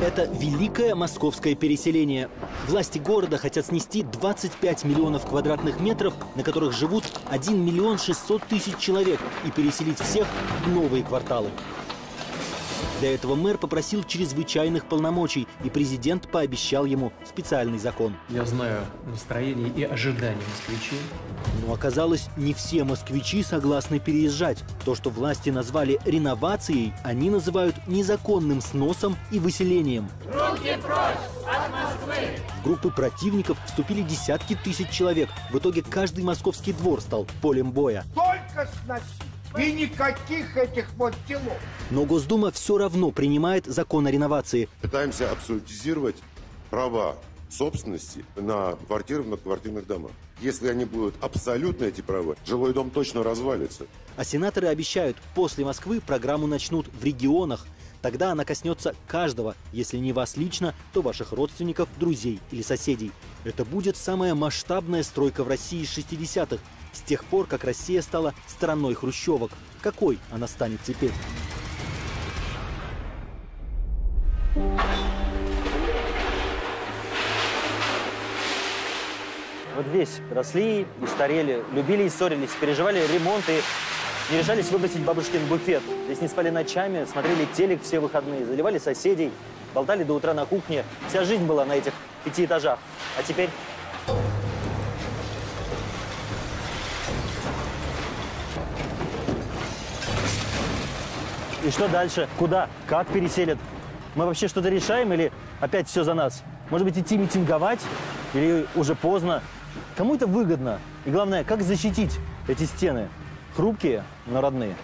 Это великое московское переселение. Власти города хотят снести 25 миллионов квадратных метров, на которых живут 1 миллион 600 тысяч человек, и переселить всех в новые кварталы. Для этого мэр попросил чрезвычайных полномочий, и президент пообещал ему специальный закон. Я знаю настроение и ожидания москвичей. Но оказалось, не все москвичи согласны переезжать. То, что власти назвали реновацией, они называют незаконным сносом и выселением. Руки прочь от Москвы! В группы противников вступили десятки тысяч человек. В итоге каждый московский двор стал полем боя. Только сносить! И никаких этих вот делов. Но Госдума все равно принимает закон о реновации. Пытаемся абсолютизировать права собственности на квартиры в многоквартирных домах. Если они будут абсолютно, эти права, жилой дом точно развалится. А сенаторы обещают, после Москвы программу начнут в регионах. Тогда она коснется каждого, если не вас лично, то ваших родственников, друзей или соседей. Это будет самая масштабная стройка в России с 60-х, с тех пор, как Россия стала страной хрущевок. Какой она станет теперь? Вот здесь росли и старели, любили и ссорились, переживали ремонты, не решались выбросить бабушкин буфет. Здесь не спали ночами, смотрели телек все выходные, заливали соседей, болтали до утра на кухне. Вся жизнь была на этих 5 этажах. А теперь... И что дальше? Куда? Как переселят? Мы вообще что-то решаем или опять все за нас? Может быть, идти митинговать? Или уже поздно? Кому это выгодно? И главное, как защитить эти стены? Хрупкие, но родные.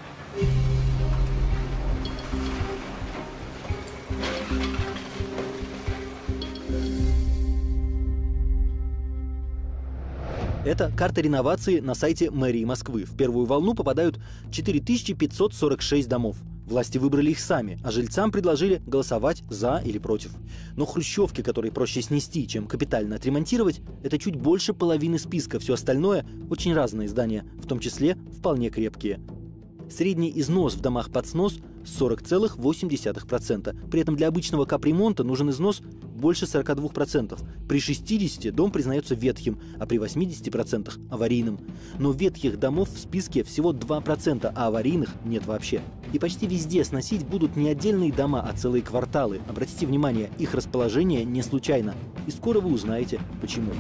Это карта реновации на сайте мэрии Москвы. В первую волну попадают 4546 домов. Власти выбрали их сами, а жильцам предложили голосовать за или против. Но хрущевки, которые проще снести, чем капитально отремонтировать, это чуть больше половины списка. Все остальное – очень разные здания, в том числе вполне крепкие. Средний износ в домах под снос – 40,8%. При этом для обычного капремонта нужен износ больше 42%. При 60% дом признается ветхим, а при 80% – аварийным. Но ветхих домов в списке всего 2%, а аварийных нет вообще. И почти везде сносить будут не отдельные дома, а целые кварталы. Обратите внимание, их расположение не случайно. И скоро вы узнаете, почему.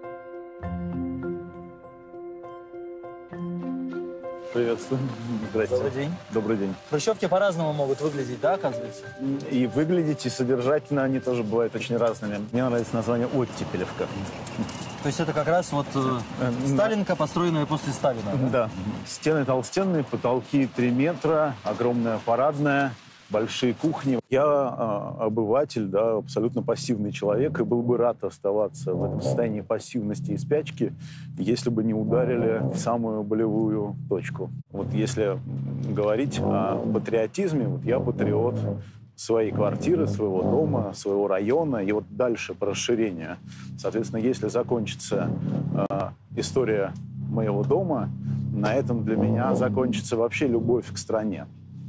Приветствую. Здрасте. Добрый день. Добрый день. Хрущевки по-разному могут выглядеть, да, оказывается? И выглядеть, и содержательно они тоже бывают очень разными. Мне нравится название «Оттепелевка». То есть это как раз вот Сталинка, построенная после Сталина, да? Да. Стены толстенные, потолки 3 метра, огромная парадная, большие кухни. Я обыватель, да, абсолютно пассивный человек, и был бы рад оставаться в этом состоянии пассивности и спячки, если бы не ударили в самую болевую точку. Вот если говорить о патриотизме, вот я патриот своей квартиры, своего дома, своего района, и вот дальше по расширению. Соответственно, если закончится история моего дома, на этом для меня закончится вообще любовь к стране.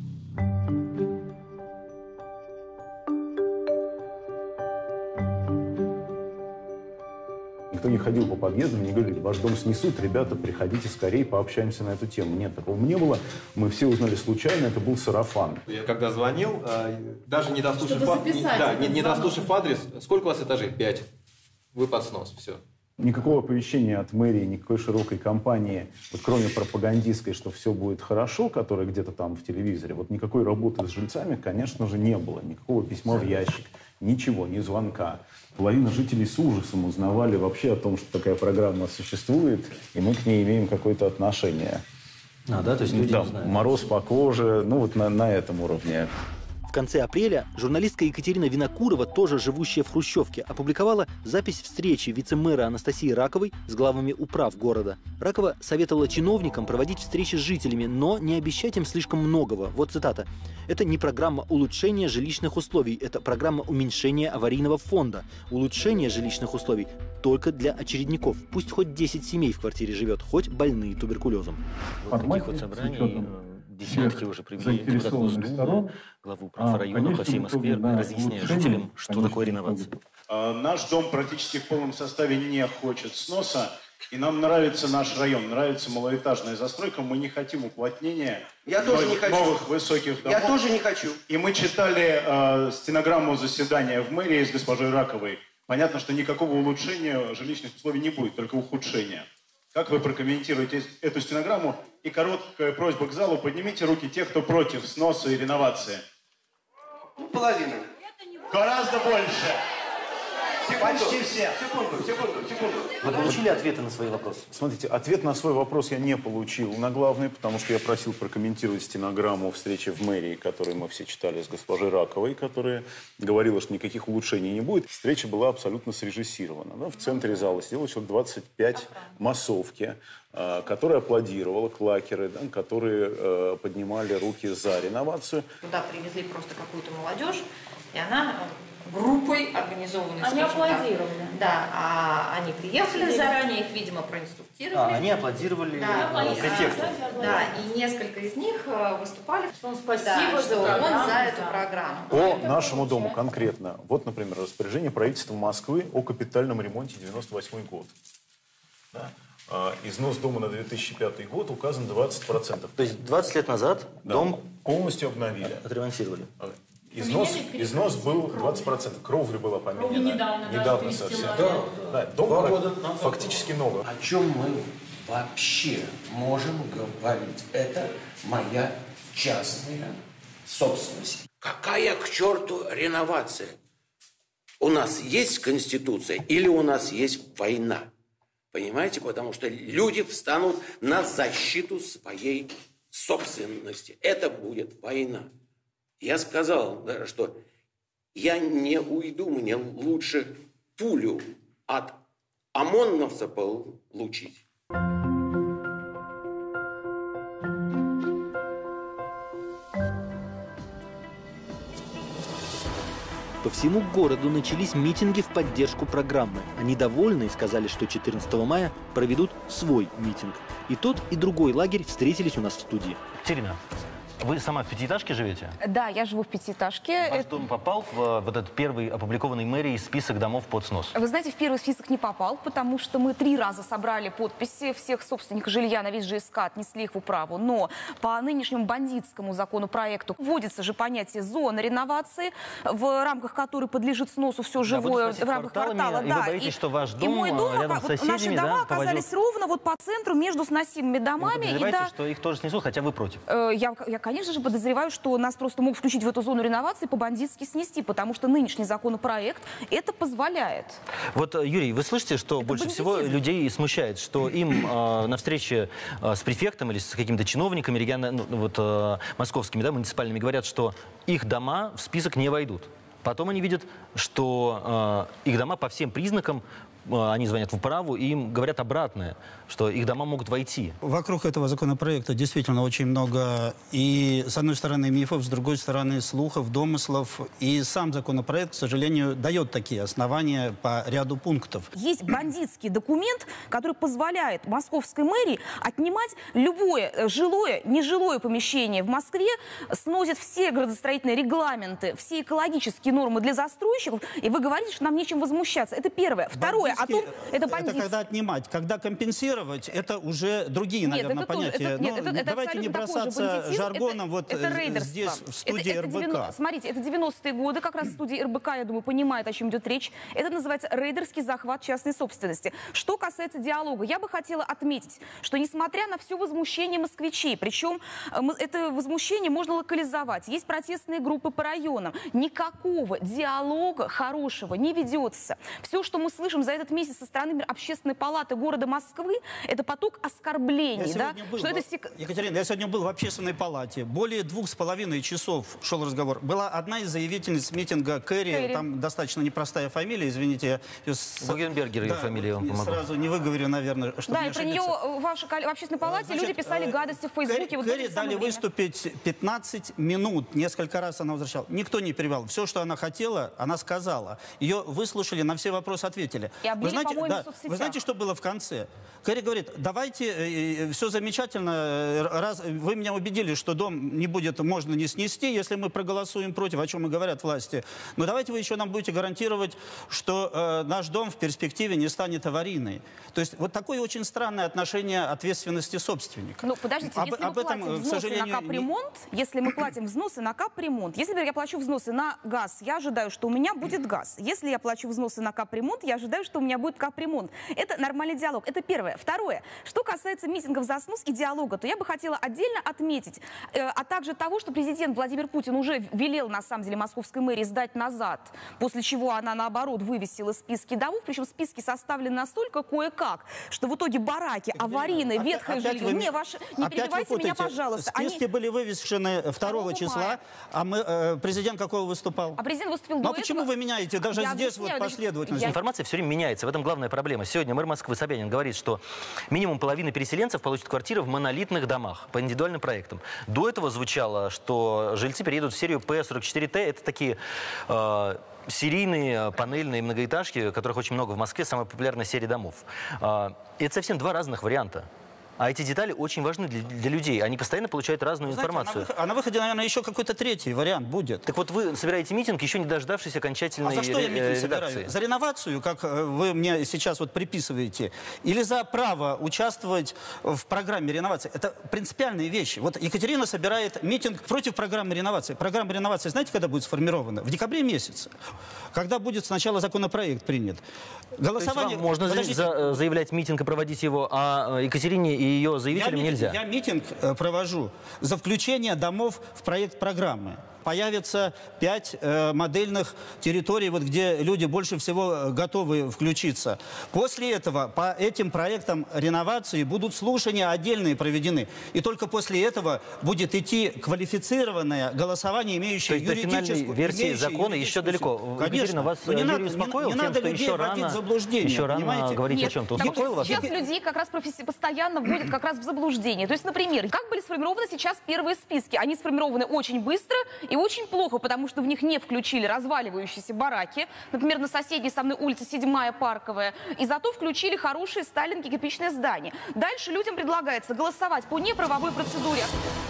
Никто не ходил по подъездам, не говорили, ваш дом снесут, ребята, приходите скорее, пообщаемся на эту тему. Нет, такого не было. Мы все узнали случайно, это был сарафан. Я когда звонил, даже не дослушав адрес, сколько у вас этажей? 5. Вы под снос, все. Никакого оповещения от мэрии, никакой широкой кампании, вот кроме пропагандистской, что все будет хорошо, которая где-то там в телевизоре, вот никакой работы с жильцами, конечно же, не было. Никакого письма в ящик, ничего, ни звонка. Половина жителей с ужасом узнавали вообще о том, что такая программа существует, и мы к ней имеем какое-то отношение. Да, то есть люди да, не знают. Мороз по коже, ну вот на этом уровне. В конце апреля журналистка Екатерина Винокурова, тоже живущая в Хрущевке, опубликовала запись встречи вице-мэра Анастасии Раковой с главами управ города. Ракова советовала чиновникам проводить встречи с жителями, но не обещать им слишком многого. Вот цитата. «Это не программа улучшения жилищных условий, это программа уменьшения аварийного фонда. Улучшение жилищных условий только для очередников. Пусть хоть 10 семей в квартире живет, хоть больные туберкулезом». Вот таких вот собраний десятки уже привели депутатов Госдумы, главу района по всей Москве, разъясняя жителям, что такое реновация. Наш дом практически в полном составе не хочет сноса. И нам нравится наш район, нравится малоэтажная застройка. Мы не хотим уплотнения новых высоких домов. Я тоже не хочу. И мы читали стенограмму заседания в мэрии с госпожой Раковой. Понятно, что никакого улучшения жилищных условий не будет, только ухудшения. Как вы прокомментируете эту стенограмму? И короткая просьба к залу. Поднимите руки тех, кто против сноса и реновации. Половина. Гораздо больше. Почти все. Секунду. Вы получили ответы на свои вопросы? Смотрите, ответ на свой вопрос я не получил на главный, потому что я просил прокомментировать стенограмму встречи в мэрии, которую мы все читали с госпожой Раковой, которая говорила, что никаких улучшений не будет. Встреча была абсолютно срежиссирована. Да? В центре зала сидело человек 25 массовки, которые аплодировали, клакеры, да, которые поднимали руки за реновацию. Туда привезли просто какую-то молодежь, и она группой организованной. Они аплодировали. Да, они приехали заранее, их, видимо, проинструктировали. Они аплодировали эффекту. Да, и несколько из них выступали. Спасибо за эту программу. По нашему дому конкретно. Вот, например, распоряжение правительства Москвы о капитальном ремонте 98 год. Да? Износ дома на 2005 год указан 20%. То есть 20 лет назад дом полностью обновили. Отремонтировали. Износ был 20%. Кровля была поменена. Недавно совсем. Да, дом фактически новый. О чем мы вообще можем говорить? Это моя частная собственность. Какая к черту реновация? У нас есть Конституция или у нас есть война? Понимаете? Потому что люди встанут на защиту своей собственности. Это будет война. Я сказал, что я не уйду, мне лучше пулю от ОМОНовца получить. По всему городу начались митинги в поддержку программы. Они довольны и сказали, что 14 мая проведут свой митинг. И тот, и другой лагерь встретились у нас в студии. Терина, вы сама в пятиэтажке живете? Да, я живу в пятиэтажке. Ваш дом попал в вот этот первый опубликованный мэрией список домов под снос? Вы знаете, в первый список не попал, потому что мы 3 раза собрали подписи всех собственников жилья на вид ЖСК, отнесли их в управу. Но по нынешнему бандитскому законопроекту вводится же понятие зоны реновации, в рамках которой подлежит сносу все живое в рамках квартала. И вы боитесь, что ваш дом мой дом, рядом с соседями, наши дома оказались ровно вот по центру между сносимыми домами. Вы подозреваете, что их тоже снесут, хотя вы против? Я, конечно же, подозреваю, что нас просто могут включить в эту зону реновации, по-бандитски снести, потому что нынешний законопроект это позволяет. Вот, Юрий, вы слышите, что больше всего людей смущает, что им на встрече с префектом или с какими-то чиновниками московскими, да, муниципальными говорят, что их дома в список не войдут. Потом они видят, что их дома по всем признакам, они звонят в управу и им говорят обратное, что их дома могут войти. Вокруг этого законопроекта действительно очень много и, с одной стороны, мифов, с другой стороны, слухов, домыслов. И сам законопроект, к сожалению, дает такие основания по ряду пунктов. Есть бандитский документ, который позволяет московской мэрии отнимать любое жилое, нежилое помещение в Москве, сносит все градостроительные регламенты, все экологические нормы для застройщиков, и вы говорите, что нам нечем возмущаться. Это первое. Второе. Это когда отнимать, когда компенсировать, это уже другие, наверное, понятия. Давайте не бросаться жаргоном вот здесь, в студии РБК. Смотрите, это 90-е годы, как раз в студии РБК, я думаю, понимает, о чем идет речь. Это называется рейдерский захват частной собственности. Что касается диалога, я бы хотела отметить, что несмотря на все возмущение москвичей, причем это возмущение можно локализовать, есть протестные группы по районам, никакого диалога хорошего не ведется. Все, что мы слышим за этот месяц со стороны Общественной палаты города Москвы, это поток оскорблений. Екатерина, я сегодня был в Общественной палате. Более 2,5 часов шел разговор. Была одна из заявительниц митинга Кэрри. Там достаточно непростая фамилия, извините. Бугенбергер ее фамилия, вам помогу. Сразу не выговорю, наверное, чтобы да, и про нее в Общественной палате люди писали гадости в Фейсбуке. Кэрри дали выступить 15 минут. Несколько раз она возвращала. Никто не перебивал. Все, что она хотела, она сказала. Ее выслушали, на все вопросы ответили. объявили, по-моему, в соцсетях. Вы знаете, что было в конце? Кэрри говорит, давайте, все замечательно, раз вы меня убедили, что дом не будет, можно не снести, если мы проголосуем против, о чем и говорят власти. Но давайте вы еще нам будете гарантировать, что наш дом в перспективе не станет аварийный. То есть вот такое очень странное отношение ответственности собственника. Ну, подождите, если мы платим взносы на капремонт, если мы платим взносы на капремонт, если, например, я плачу взносы на газ, я ожидаю, что у меня будет газ. Если я плачу взносы на капремонт, я ожидаю, что у меня будет капремонт. Это нормальный диалог. Это первое. Второе. Что касается митингов за снос и диалога, то я бы хотела отдельно отметить, а также того, что президент Владимир Путин уже велел, на самом деле, московской мэрии сдать назад, после чего она, наоборот, вывесила списки домов, причем списки составлены настолько кое-как, что в итоге бараки, аварийные, ветхое жилье. Не перебивайте меня, пожалуйста. Списки были вывешены 2 числа, а президент какого выступал? А президент выступил до этого. этого. Почему вы меняете даже здесь вот последовательность? Информация все время меняется. В этом главная проблема. Сегодня мэр Москвы Собянин говорит, что минимум половина переселенцев получит квартиры в монолитных домах по индивидуальным проектам. До этого звучало, что жильцы переедут в серию П-44Т. Это такие серийные панельные многоэтажки, которых очень много в Москве, самая популярная серия домов. Это совсем два разных варианта. А эти детали очень важны для людей. Они постоянно получают разную информацию. А на выходе, наверное, еще какой-то третий вариант будет. Так вот, вы собираете митинг, еще не дождавшись окончательной редакции. А за что я митинг собираю? За реновацию, как вы мне сейчас вот приписываете? Или за право участвовать в программе реновации? Это принципиальные вещи. Вот Екатерина собирает митинг против программы реновации. Программа реновации, знаете, когда будет сформирована? В декабре месяце. Когда будет сначала законопроект принят. Голосование... Можно заявлять митинг и проводить его, а Екатерине и ее заявителям нельзя? Я митинг провожу за включение домов в проект программы. Появится 5 модельных территорий, вот, где люди больше всего готовы включиться. После этого по этим проектам реновации будут слушания отдельные проведены. И только после этого будет идти квалифицированное голосование, имеющее юридическую... То есть до финальной версии закона еще далеко. Конечно. Вас Юрий успокоил тем, что еще рано говорить о чем-то. Успокоил вас? Сейчас людей как раз постоянно вводят как раз в заблуждение. То есть, например, как были сформированы сейчас первые списки? Они сформированы очень быстро и очень плохо, потому что в них не включили разваливающиеся бараки, например, на соседней со мной улице 7-я Парковая, и зато включили хорошие сталинки кирпичные здания. Дальше людям предлагается голосовать по неправовой процедуре.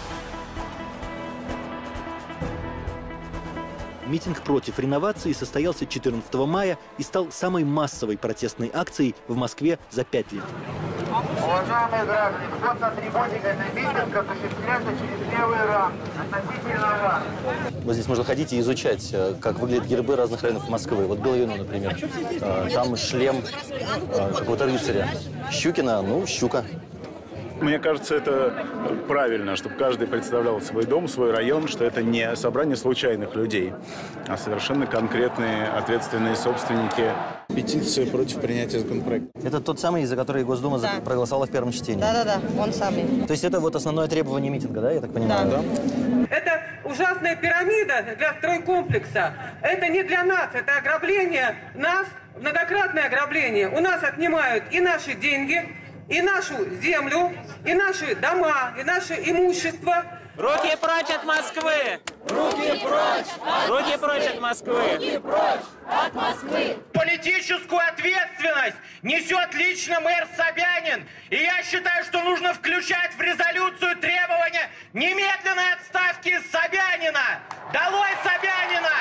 Митинг против реновации состоялся 14 мая и стал самой массовой протестной акцией в Москве за 5 лет. Уважаемые граждане, вход на трибуне на митинг осуществляется через левые рамки. Относительно вас. Вот здесь можно ходить и изучать, как выглядят гербы разных районов Москвы. Вот Белоюну, например. Там шлем какого-то рыцаря. Щукина, ну, щука. Мне кажется, это правильно, чтобы каждый представлял свой дом, свой район, что это не собрание случайных людей, а совершенно конкретные ответственные собственники. Петиция против принятия законопроекта. Это тот самый, за который Госдума проголосовала в первом чтении? Да, он самый. То есть это вот основное требование митинга, да, я так понимаю? Да. Это ужасная пирамида для стройкомплекса. Это не для нас, это ограбление нас, многократное ограбление. У нас отнимают и наши деньги, и нашу землю, и наши дома, и наше имущество. Руки прочь от Москвы! Руки прочь! Руки прочь от Москвы! Руки прочь от Москвы! Политическую ответственность несет лично мэр Собянин. И я считаю, что нужно включать в резолюцию требования немедленной отставки Собянина. Долой Собянина!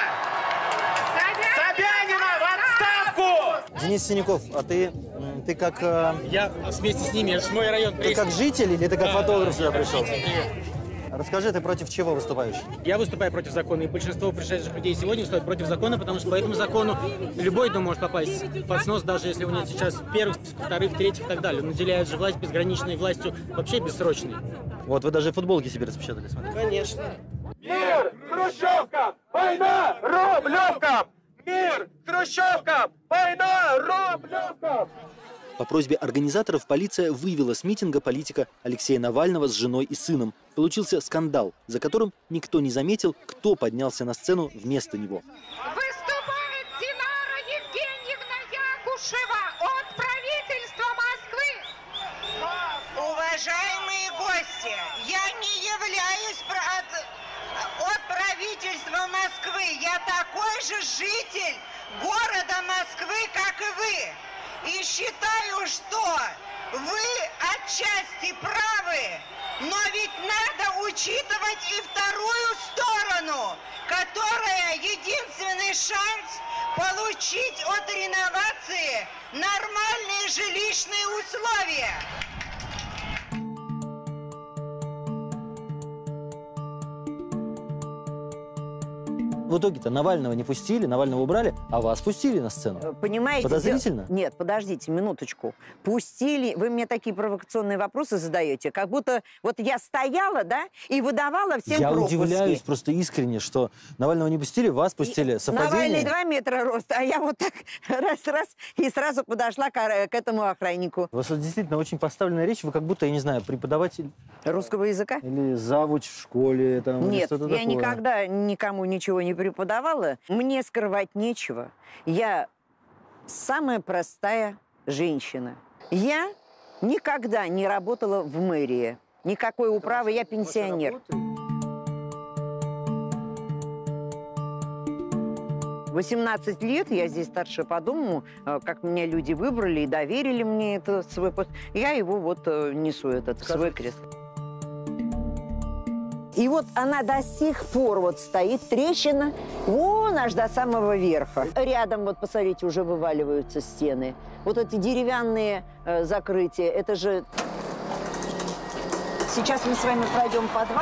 Собянина в отставку! Денис Синяков, а ты как... Я вместе с ними, это же мой район. Ты как житель или ты как фотограф сюда пришел? Привет. Расскажи, ты против чего выступаешь? Я выступаю против закона, и большинство пришедших людей сегодня выступают против закона, потому что по этому закону любой дом может попасть под снос, даже если у него сейчас первых, вторых, третьих и так далее. Он наделяет же власть безграничной властью, вообще бессрочной. Вот вы даже футболки себе распечатали, смотрите. Конечно. Мир хрущевкам! Война рублевкам! Мир хрущевкам! Война рублевкам! По просьбе организаторов полиция вывела с митинга политика Алексея Навального с женой и сыном. Получился скандал, за которым никто не заметил, кто поднялся на сцену вместо него. Выступает Динара Евгеньевна Якушева от правительства Москвы. Уважаемые гости, я не являюсь от правительства Москвы. Я такой же житель города Москвы, как и вы. И считаю, что вы отчасти правы, но ведь надо учитывать и вторую сторону, которая единственный шанс получить от реновации нормальные жилищные условия. В итоге-то Навального не пустили, Навального убрали, а вас пустили на сцену. Понимаете? Подозрительно? Нет, подождите минуточку. Пустили, вы мне такие провокационные вопросы задаете, как будто вот я стояла, да, и выдавала всем пропуски. Я удивляюсь просто искренне, что Навального не пустили, вас пустили. Совпадение? Навальный 2 метра роста, а я вот так раз-раз и сразу подошла к этому охраннику. У вас вот действительно очень поставленная речь, вы как будто, я не знаю, преподаватель... Русского языка? Или завуч в школе, там, нет, что-то я такое. никогда никому ничего не преподавала. Мне скрывать нечего. Я самая простая женщина. Я никогда не работала в мэрии. Никакой управы, я пенсионер. 18 лет, я здесь старшая по дому, как меня люди выбрали и доверили мне этот свой пост. Я его вот несу, этот свой крест. И вот она до сих пор вот стоит, трещина, вон аж до самого верха. Рядом, вот посмотрите, уже вываливаются стены. Вот эти деревянные закрытия, это же... Сейчас мы с вами пройдем подвал.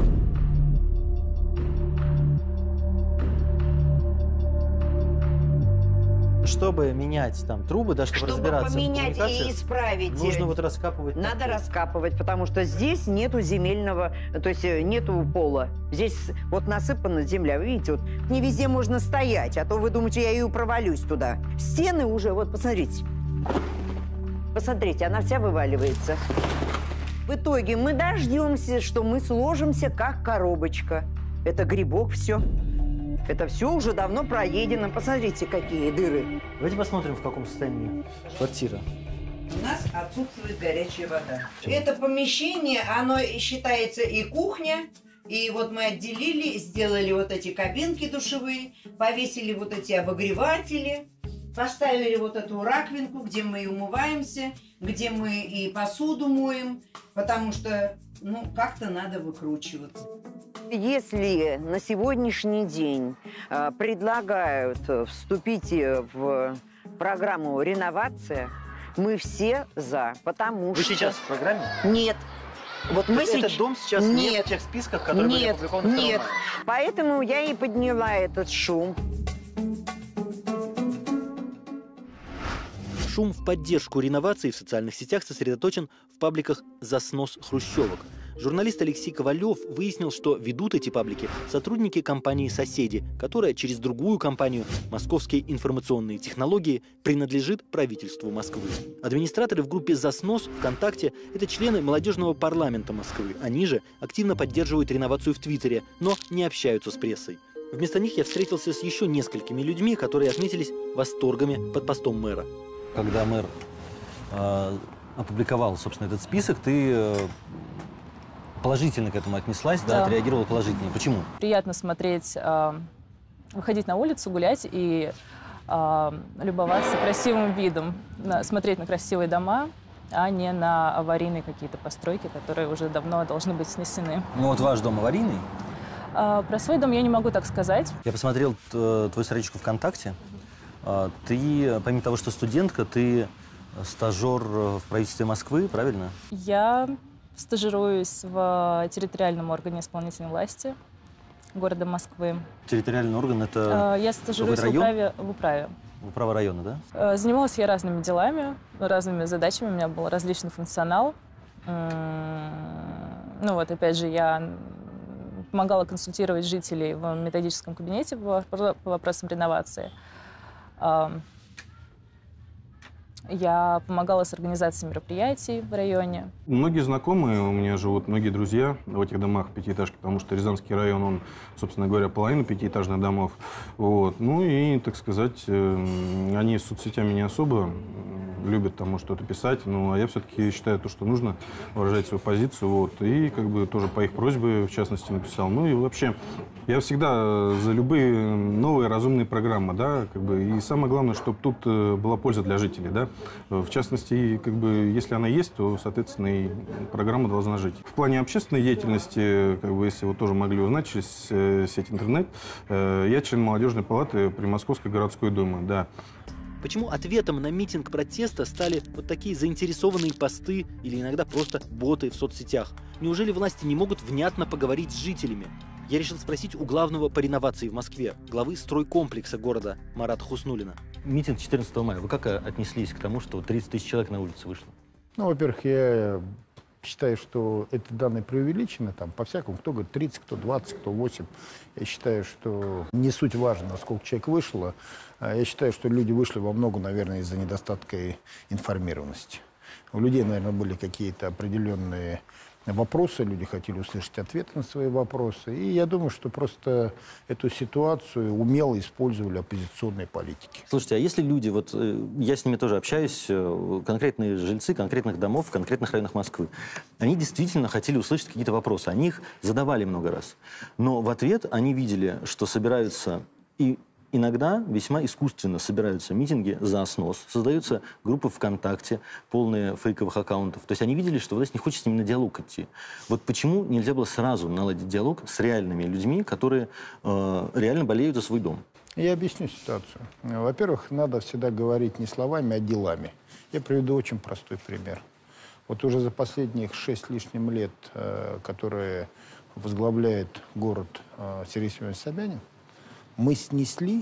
Чтобы менять там трубы, да, чтобы разбираться поменять в коммуникациях, и исправить. нужно вот раскапывать. Надо раскапывать, потому что здесь нету земельного, то есть нету пола. Здесь вот насыпана земля, видите, вот не везде можно стоять, а то вы думаете, я ее провалюсь туда. Стены уже, вот посмотрите. Посмотрите, она вся вываливается. В итоге мы дождемся, что мы сложимся как коробочка. Это грибок, все. Это все уже давно проедено. Посмотрите, какие дыры. Давайте посмотрим, в каком состоянии квартира. У нас отсутствует горячая вода. Это помещение, оно считается и кухня. И вот мы отделили, сделали вот эти кабинки душевые, повесили вот эти обогреватели, поставили вот эту раковинку, где мы и умываемся, где мы и посуду моем, потому что, ну, как-то надо выкручиваться. Если на сегодняшний день предлагают вступить в программу «Реновация», мы все за, потому что... Вы сейчас в программе? Нет. Вот мы этот дом сейчас нет в тех списках, которые были опубликованы 2 мая? Нет. Поэтому я и подняла этот шум. Шум в поддержку реновации в социальных сетях сосредоточен в пабликах «За снос хрущевок». Журналист Алексей Ковалев выяснил, что ведут эти паблики сотрудники компании «Соседи», которая через другую компанию «Московские информационные технологии» принадлежит правительству Москвы. Администраторы в группе «За снос» ВКонтакте – это члены молодежного парламента Москвы. Они же активно поддерживают реновацию в Твиттере, но не общаются с прессой. Вместо них я встретился с еще несколькими людьми, которые отметились восторгами под постом мэра. Когда мэр опубликовал, собственно, этот список, ты положительно к этому отнеслась, да, отреагировала положительно. Почему? Приятно смотреть, выходить на улицу, гулять и любоваться красивым видом, смотреть на красивые дома, а не на аварийные какие-то постройки, которые уже давно должны быть снесены. Ну вот ваш дом аварийный? Про свой дом я не могу так сказать. Я посмотрел твою страничку ВКонтакте. Ты, помимо того, что студентка, ты стажер в правительстве Москвы, правильно? Я стажируюсь в территориальном органе исполнительной власти города Москвы. Территориальный орган – это я стажируюсь в управе. В управе района, да? Занималась я разными делами, разными задачами. У меня был различный функционал. Ну вот, опять же, я помогала консультировать жителей в методическом кабинете по вопросам реновации. Я помогала с организацией мероприятий в районе. Многие знакомые у меня живут, многие друзья в этих домах пятиэтажки, потому что Рязанский район, он, собственно говоря, половина пятиэтажных домов. Вот. Ну и, так сказать, они с соцсетями не особо любят там что-то писать, ну, а я все-таки считаю то, что нужно выражать свою позицию, вот, и как бы тоже по их просьбе, в частности, написал. Ну, и вообще, я всегда за любые новые разумные программы, да, как бы, и самое главное, чтобы тут была польза для жителей, да, в частности, и, как бы, если она есть, то, соответственно, и программа должна жить. В плане общественной деятельности, как бы, если вы тоже могли узнать через сеть интернет, я член молодежной палаты при Московской городской думе, да. Почему ответом на митинг протеста стали вот такие заинтересованные посты или иногда просто боты в соцсетях? Неужели власти не могут внятно поговорить с жителями? Я решил спросить у главного по реновации в Москве, главы стройкомплекса города Марата Хуснуллина. Митинг 14 мая. Вы как отнеслись к тому, что 30 тысяч человек на улице вышло? Ну, во-первых, я считаю, что эти данные преувеличены, там, по-всякому, кто говорит 30, кто 20, кто 8. Я считаю, что не суть важно, сколько человек вышло. Я считаю, что люди вышли во многом, наверное, из-за недостатка информированности. У людей, наверное, были какие-то определенные вопросы, люди хотели услышать ответы на свои вопросы. И я думаю, что просто эту ситуацию умело использовали оппозиционные политики. Слушайте, а если люди, вот я с ними тоже общаюсь, конкретные жильцы конкретных домов в конкретных районах Москвы, они действительно хотели услышать какие-то вопросы, они их задавали много раз. Но в ответ они видели, что собираются и иногда весьма искусственно собираются митинги за снос, создаются группы ВКонтакте, полные фейковых аккаунтов. То есть они видели, что власть не хочет с ними на диалог идти. Вот почему нельзя было сразу наладить диалог с реальными людьми, которые реально болеют за свой дом? Я объясню ситуацию. Во-первых, надо всегда говорить не словами, а делами. Я приведу очень простой пример. Вот уже за последних 6 с лишним лет, которые возглавляет город Сергей Семенович Собянин, мы снесли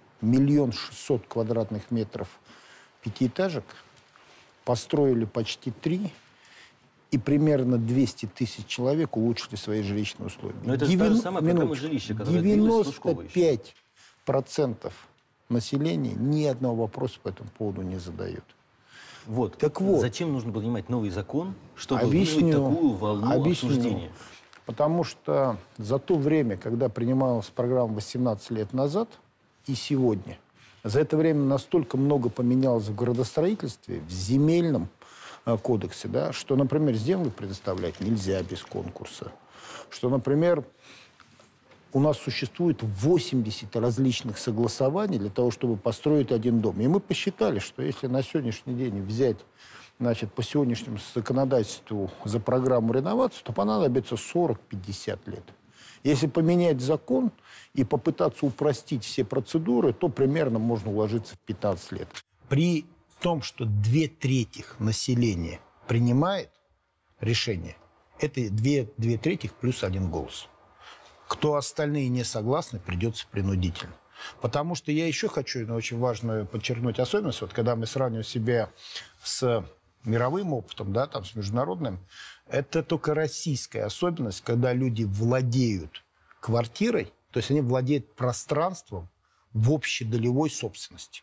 1 600 000 квадратных метров пятиэтажек, построили почти 3, и примерно 200 000 человек улучшили свои жилищные условия. Но это же та же самая программа жилища, которая длилась с Лужковой еще. 95% населения ни одного вопроса по этому поводу не задает. Вот. Так вот. Зачем нужно было принимать новый закон, чтобы вызвать такую волну обсуждения? Потому что за то время, когда принималась программа 18 лет назад и сегодня, за это время настолько много поменялось в градостроительстве, в земельном кодексе, да, что, например, землю предоставлять нельзя без конкурса. Что, например, у нас существует 80 различных согласований для того, чтобы построить один дом. И мы посчитали, что если на сегодняшний день взять, значит, по сегодняшнему законодательству за программу реновации, то понадобится 40-50 лет. Если поменять закон и попытаться упростить все процедуры, то примерно можно уложиться в 15 лет. При том, что 2/3 населения принимает решение, это 2/3 плюс 1 голос. Кто остальные не согласны, придется принудительно. Потому что я еще хочу, очень важно подчеркнуть особенность, вот когда мы сравниваем себя с мировым опытом, да, там, с международным, это только российская особенность, когда люди владеют квартирой, то есть они владеют пространством в общедолевой собственности.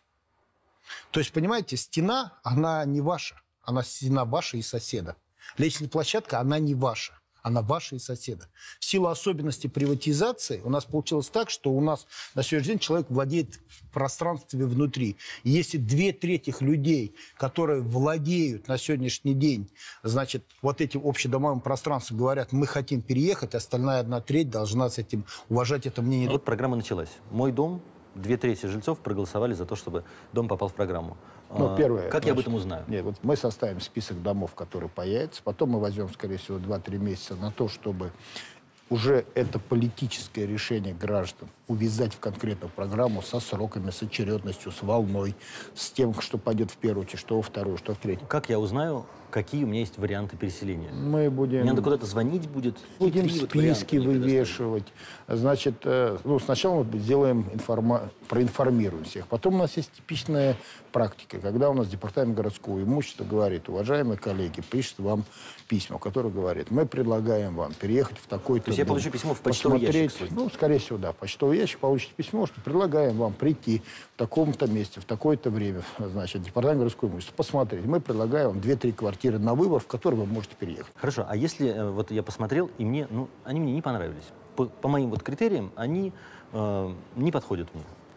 То есть, понимаете, стена, она не ваша, она стена ваша и соседа. Лестничная площадка, она не ваша, она ваша и соседа. В силу особенностей приватизации у нас получилось так, что у нас на сегодняшний день человек владеет в пространстве внутри. И если 2/3 людей, которые владеют на сегодняшний день, значит, вот этим общедомовым пространством говорят, мы хотим переехать, остальная 1/3 должна с этим уважать это мнение. Вот программа началась. «Мой дом», 2/3 жильцов проголосовали за то, чтобы дом попал в программу. Ну, первое, как я об этом узнаю? Нет, вот мы составим список домов, которые появятся. Потом мы возьмем, скорее всего, 2-3 месяца на то, чтобы уже это политическое решение граждан увязать в конкретную программу со сроками, с очередностью, с волной, с тем, что пойдет в первую очередь, что во вторую, что в третью. Как я узнаю, какие у меня есть варианты пересиления? Мы будем... Мне надо куда-то звонить будет? Будем списки вывешивать. Значит, ну, сначала мы сделаем проинформируем всех. Потом у нас есть типичная практика, когда у нас департамент городского имущества говорит, уважаемые коллеги, пишет вам письма, которые говорят, мы предлагаем вам переехать в такой-то То есть я дом, получу письмо в почтовый ящик? Ну, скорее всего, да. В почтовый ящик получите письмо, что предлагаем вам прийти в таком-то месте, в такое-то время, значит, департамент городского имущества, посмотреть. Мы предлагаем вам 2-3 квартиры на выбор, в которые вы можете переехать. Хорошо, а если вот я посмотрел, и мне, ну, они мне не понравились. По моим вот критериям они не подходят мне.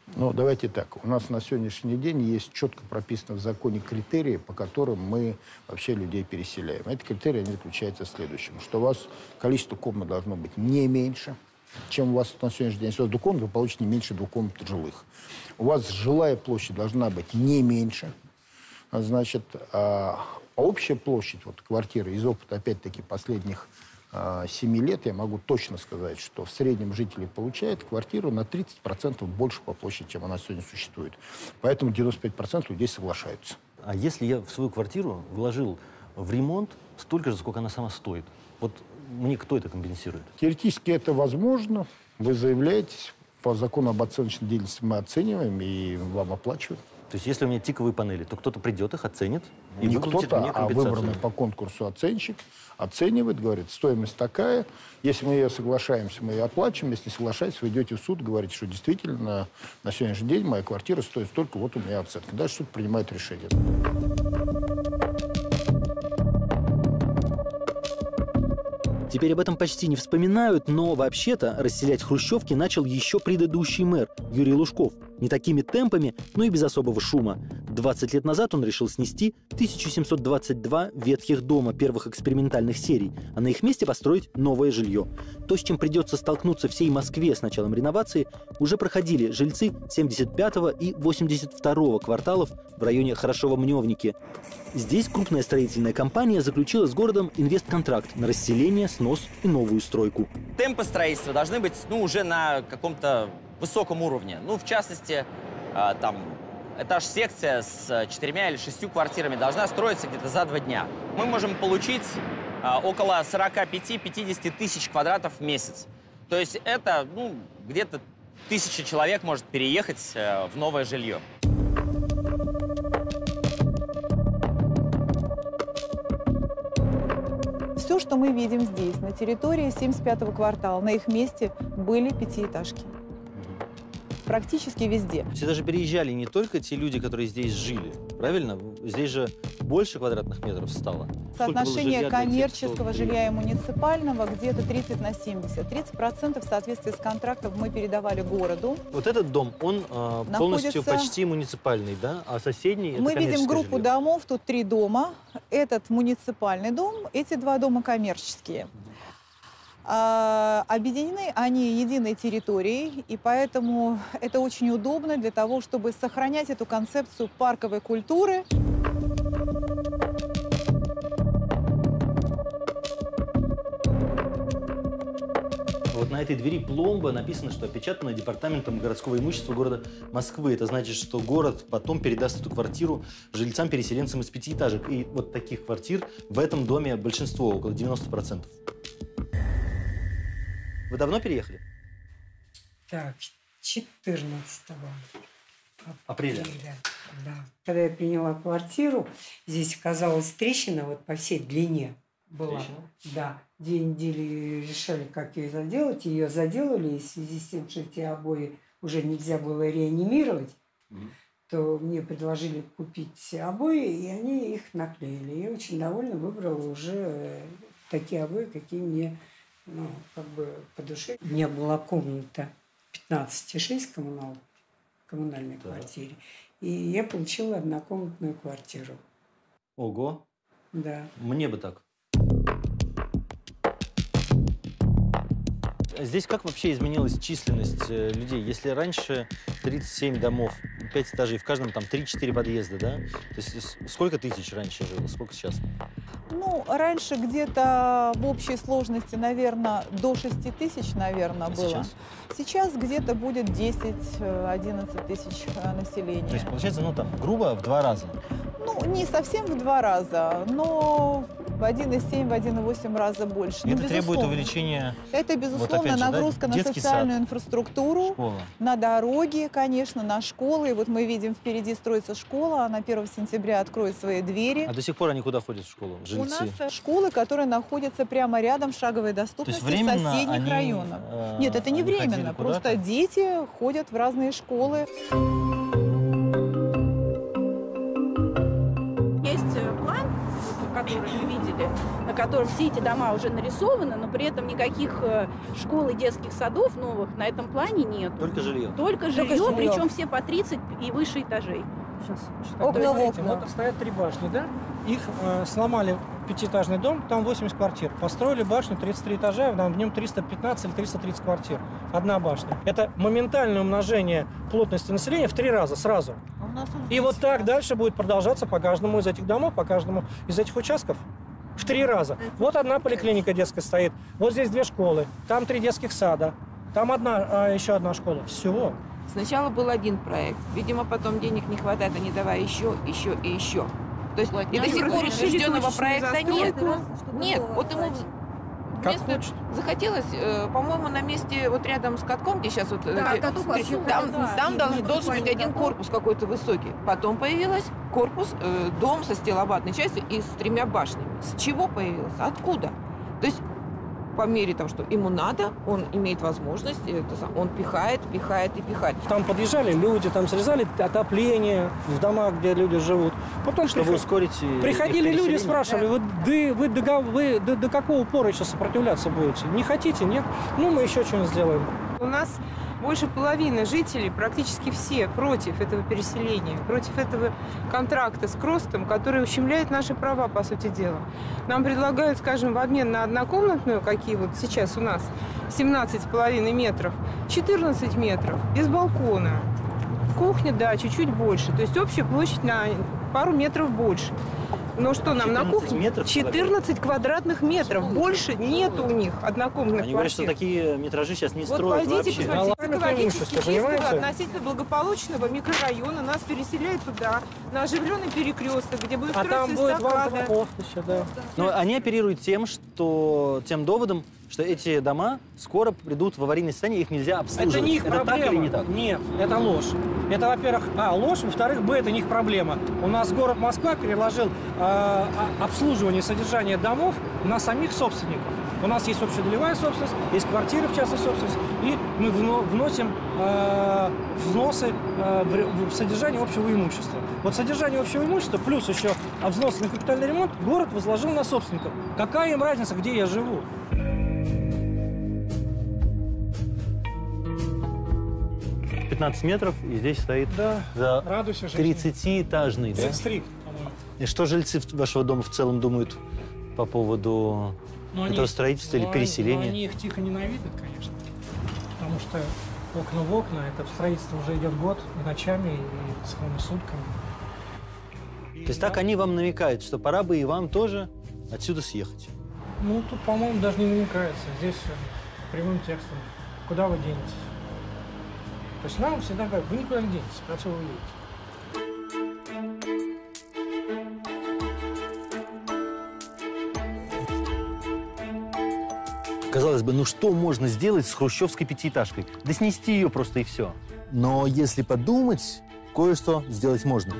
Ну, давайте так. У нас на сегодняшний день есть четко прописано в законе критерии, по которым мы вообще людей переселяем. Эти критерии, они заключаются в следующем. Что у вас количество комнат должно быть не меньше, чем у вас на сегодняшний день. Если у вас 2 комнаты, вы получите не меньше 2 комнат жилых. У вас жилая площадь должна быть не меньше. Значит, общая площадь вот, квартиры, из опыта, опять-таки, последних 7 лет, я могу точно сказать, что в среднем жители получают квартиру на 30% больше по площади, чем она сегодня существует. Поэтому 95% людей соглашаются. А если я в свою квартиру вложил в ремонт столько же, сколько она сама стоит, вот мне кто это компенсирует? Теоретически это возможно. Вы заявляетесь, по закону об оценочной деятельности мы оцениваем и вам оплачивают. То есть если у меня тиковые панели, то кто-то придет, их оценит и не выплатит кто-то, мне а компенсацию. выбранный по конкурсу оценщик оценивает, говорит, стоимость такая. Если мы ее соглашаемся, мы ее оплачиваем. Если соглашаетесь, вы идете в суд, говорите, что действительно на сегодняшний день моя квартира стоит столько, вот у меня оценка. Дальше суд принимает решение. Теперь об этом почти не вспоминают, но вообще-то расселять хрущевки начал еще предыдущий мэр Юрий Лужков. Не такими темпами, но и без особого шума. 20 лет назад он решил снести 1722 ветхих дома первых экспериментальных серий, а на их месте построить новое жилье. То, с чем придется столкнуться всей Москве с началом реновации, уже проходили жильцы 75-го и 82-го кварталов в районе Хорошово-Мневники. Здесь крупная строительная компания заключила с городом инвестконтракт на расселение, снос и новую стройку. Темпы строительства должны быть, уже на каком-то высоком уровне. В частности, там этаж-секция с 4 или 6 квартирами должна строиться где-то за 2 дня. Мы можем получить около 45-50 тысяч квадратов в месяц. То есть это, где-то 1000 человек может переехать в новое жилье. Все, что мы видим здесь, на территории 75-го квартала, на их месте были 5-этажки. Практически везде. Все даже переезжали не только те люди, которые здесь жили, правильно? Здесь же больше квадратных метров стало. Соотношение коммерческого жилья и муниципального где-то 30 на 70. 30% в соответствии с контрактом мы передавали городу. Вот этот дом, он полностью почти муниципальный, да? А соседний — мы это видим группу жилье. домов, тут 3 дома. Этот муниципальный дом, эти 2 дома коммерческие. Объединены они единой территорией, и поэтому это очень удобно для того, чтобы сохранять эту концепцию парковой культуры. Вот на этой двери пломба написано, что опечатано департаментом городского имущества города Москвы. Это значит, что город потом передаст эту квартиру жильцам-переселенцам из 5-этажек. И вот таких квартир в этом доме большинство, около 90%. Вы давно переехали? Так, 14 апреля. Да. Когда я приняла квартиру, здесь оказалась трещина вот по всей длине была. Трещина? Да. 2 недели решали, как ее заделать. Ее заделали, и в связи с тем, что эти обои уже нельзя было реанимировать, то мне предложили купить обои, и они их наклеили. Я очень довольна, выбрала уже такие обои, какие мне по душе. У меня была комната 15,6 в коммунальной квартире. И я получила однокомнатную квартиру. Ого. Да. Мне бы так. Здесь как вообще изменилась численность людей? Если раньше 37 домов, 5 этажей, в каждом там 3-4 подъезда, да? То есть сколько тысяч раньше жило, сколько сейчас? Раньше где-то в общей сложности, наверное, до 6 тысяч, наверное, было. Сейчас где-то будет 10-11 тысяч населения. То есть получается, грубо в 2 раза? Не совсем в 2 раза, но в 1,7, в 1,8 раза больше. И это требует увеличения... Это, безусловно, нагрузка на социальную инфраструктуру, на дороги, конечно, на школы. И вот мы видим, впереди строится школа, она 1 сентября откроет свои двери. А до сих пор они куда ходят в школу, жильцы? У нас школы, которые находятся прямо рядом, шаговой доступности соседних районов. Нет, это не временно, просто дети ходят в разные школы. Есть план, который мы видели, на котором все эти дома уже нарисованы, но при этом никаких школ и детских садов новых на этом плане нет. Только жилье. Только жилье, причем все по 30 и выше этажей. Сейчас, Окна в окна. Вот стоят 3 башни, да? Их сломали, 5-этажный дом, там 80 квартир. Построили башню 33 этажа, в нем 315 или 330 квартир. Одна башня. Это моментальное умножение плотности населения в 3 раза сразу. И вот так дальше будет продолжаться по каждому из этих домов, по каждому из этих участков. В 3 раза. Вот одна поликлиника детская стоит, вот здесь 2 школы, там 3 детских сада, там еще одна школа. Все. Сначала был один проект, видимо, потом денег не хватает, они давай еще и еще. То есть и до сих пор утвержденного проекта нет. Нет, вот ему вместо захотелось, по-моему, на месте вот рядом с катком, где сейчас вот там должен быть один корпус какой-то высокий. Потом появился корпус, дом со стилобатной частью и с 3 башнями. С чего появился? Откуда? То есть по мере того, что ему надо, он имеет возможность, он пихает. Там подъезжали люди, там срезали отопление в домах, где люди живут. Потом чтобы ускорить приходили люди, спрашивали, вы до какого пора еще сопротивляться будете? Не хотите, нет? Ну, мы еще что-нибудь сделаем. У нас больше половины жителей, практически все, против этого переселения, против этого контракта с Кростом, который ущемляет наши права, по сути дела. Нам предлагают, скажем, в обмен на однокомнатную, какие вот сейчас у нас, 17,5 метров, 14 метров, без балкона. Кухня, да, чуть-чуть больше. То есть общая площадь на пару метров больше. Но что нам на кухне? 14 квадратных метров. Больше нету у них однокомнатных Они говорят, что такие метражи сейчас не строят вообще. вообще. Посмотрите, экологически чистого, относительно благополучного микрорайона нас переселяют туда, на оживленный перекресток, где будет строиться эстакада. Да. Но они оперируют тем доводом, что эти дома скоро придут в аварийное состояние, их нельзя обслуживать. Это не их проблема. Так или не так? Нет, это ложь. Это, во-первых, ложь, во-вторых, это не их проблема. У нас город Москва переложил обслуживание и содержание домов на самих собственников. У нас есть общедолевая собственность, есть квартиры в частной собственности, и мы вносим взносы в содержание общего имущества. Вот содержание общего имущества плюс еще взносы на капитальный ремонт город возложил на собственников. Какая им разница, где я живу? — 15 метров, и здесь стоит за 30-этажный. Да? И что жильцы вашего дома в целом думают по поводу этого строительства или переселения? Они их тихо ненавидят, конечно. Потому что окна в окна, это строительство уже идет год, и ночами, и целыми сутками. То есть так они вам намекают, что пора бы и вам тоже отсюда съехать? Ну, тут, по-моему, даже не намекается. Здесь прямым текстом. Куда вы денетесь? То есть нам всегда говорят, вы никуда не денетесь, отсюда вы едете. Казалось бы, ну что можно сделать с хрущевской пятиэтажкой? Да снести ее просто и все. Но если подумать, кое-что сделать можно.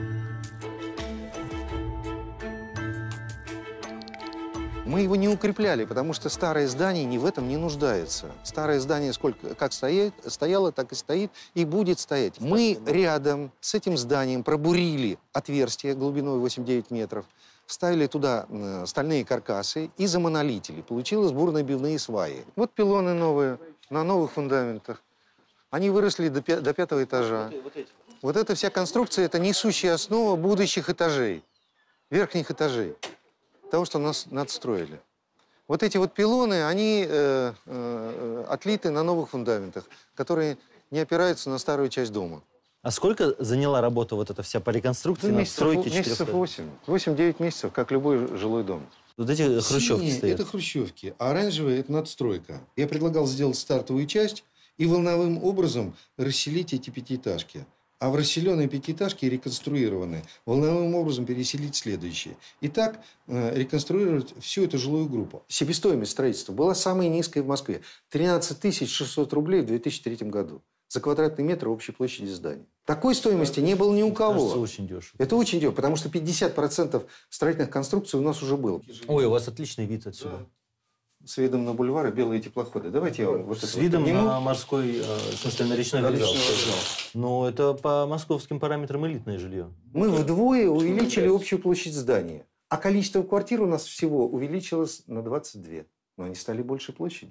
Мы его не укрепляли, потому что старое здание в этом не нуждается. Старое здание как стояло, так и стоит, и будет стоять. Мы рядом с этим зданием пробурили отверстие глубиной 8-9 метров, вставили туда стальные каркасы и замонолитили. Получилось бурно-бивные сваи. Вот пилоны новые, на новых фундаментах. Они выросли до 5-го этажа. Вот эта вся конструкция – это несущая основа будущих этажей, верхних этажей. Того, что нас надстроили. Вот эти вот пилоны, они отлиты на новых фундаментах, которые не опираются на старую часть дома. А сколько заняла работа вот эта вся по реконструкции, надстройке? Месяцев 8. 8-9 месяцев, как любой жилой дом. Вот эти хрущевки стоят. Это хрущевки, а оранжевые – это надстройка. Я предлагал сделать стартовую часть и волновым образом расселить эти пятиэтажки. А в расселенные пятиэтажки реконструированные волновым образом переселить следующие. И так реконструировать всю эту жилую группу. Себестоимость строительства была самой низкой в Москве. 13 600 рублей в 2003 году. За квадратный метр общей площади здания. Такой стоимости не было ни у кого. Это очень дешево. Это очень дешево, потому что 50% строительных конструкций у нас уже было. Ой, у вас отличный вид отсюда. С видом на бульвар и белые теплоходы. Давайте я вам вот с видом на морской, в смысле, на речной вокзал. Но это по московским параметрам элитное жилье. Мы вдвое увеличили общую площадь здания. А количество квартир у нас всего увеличилось на 22. Но они стали больше площади.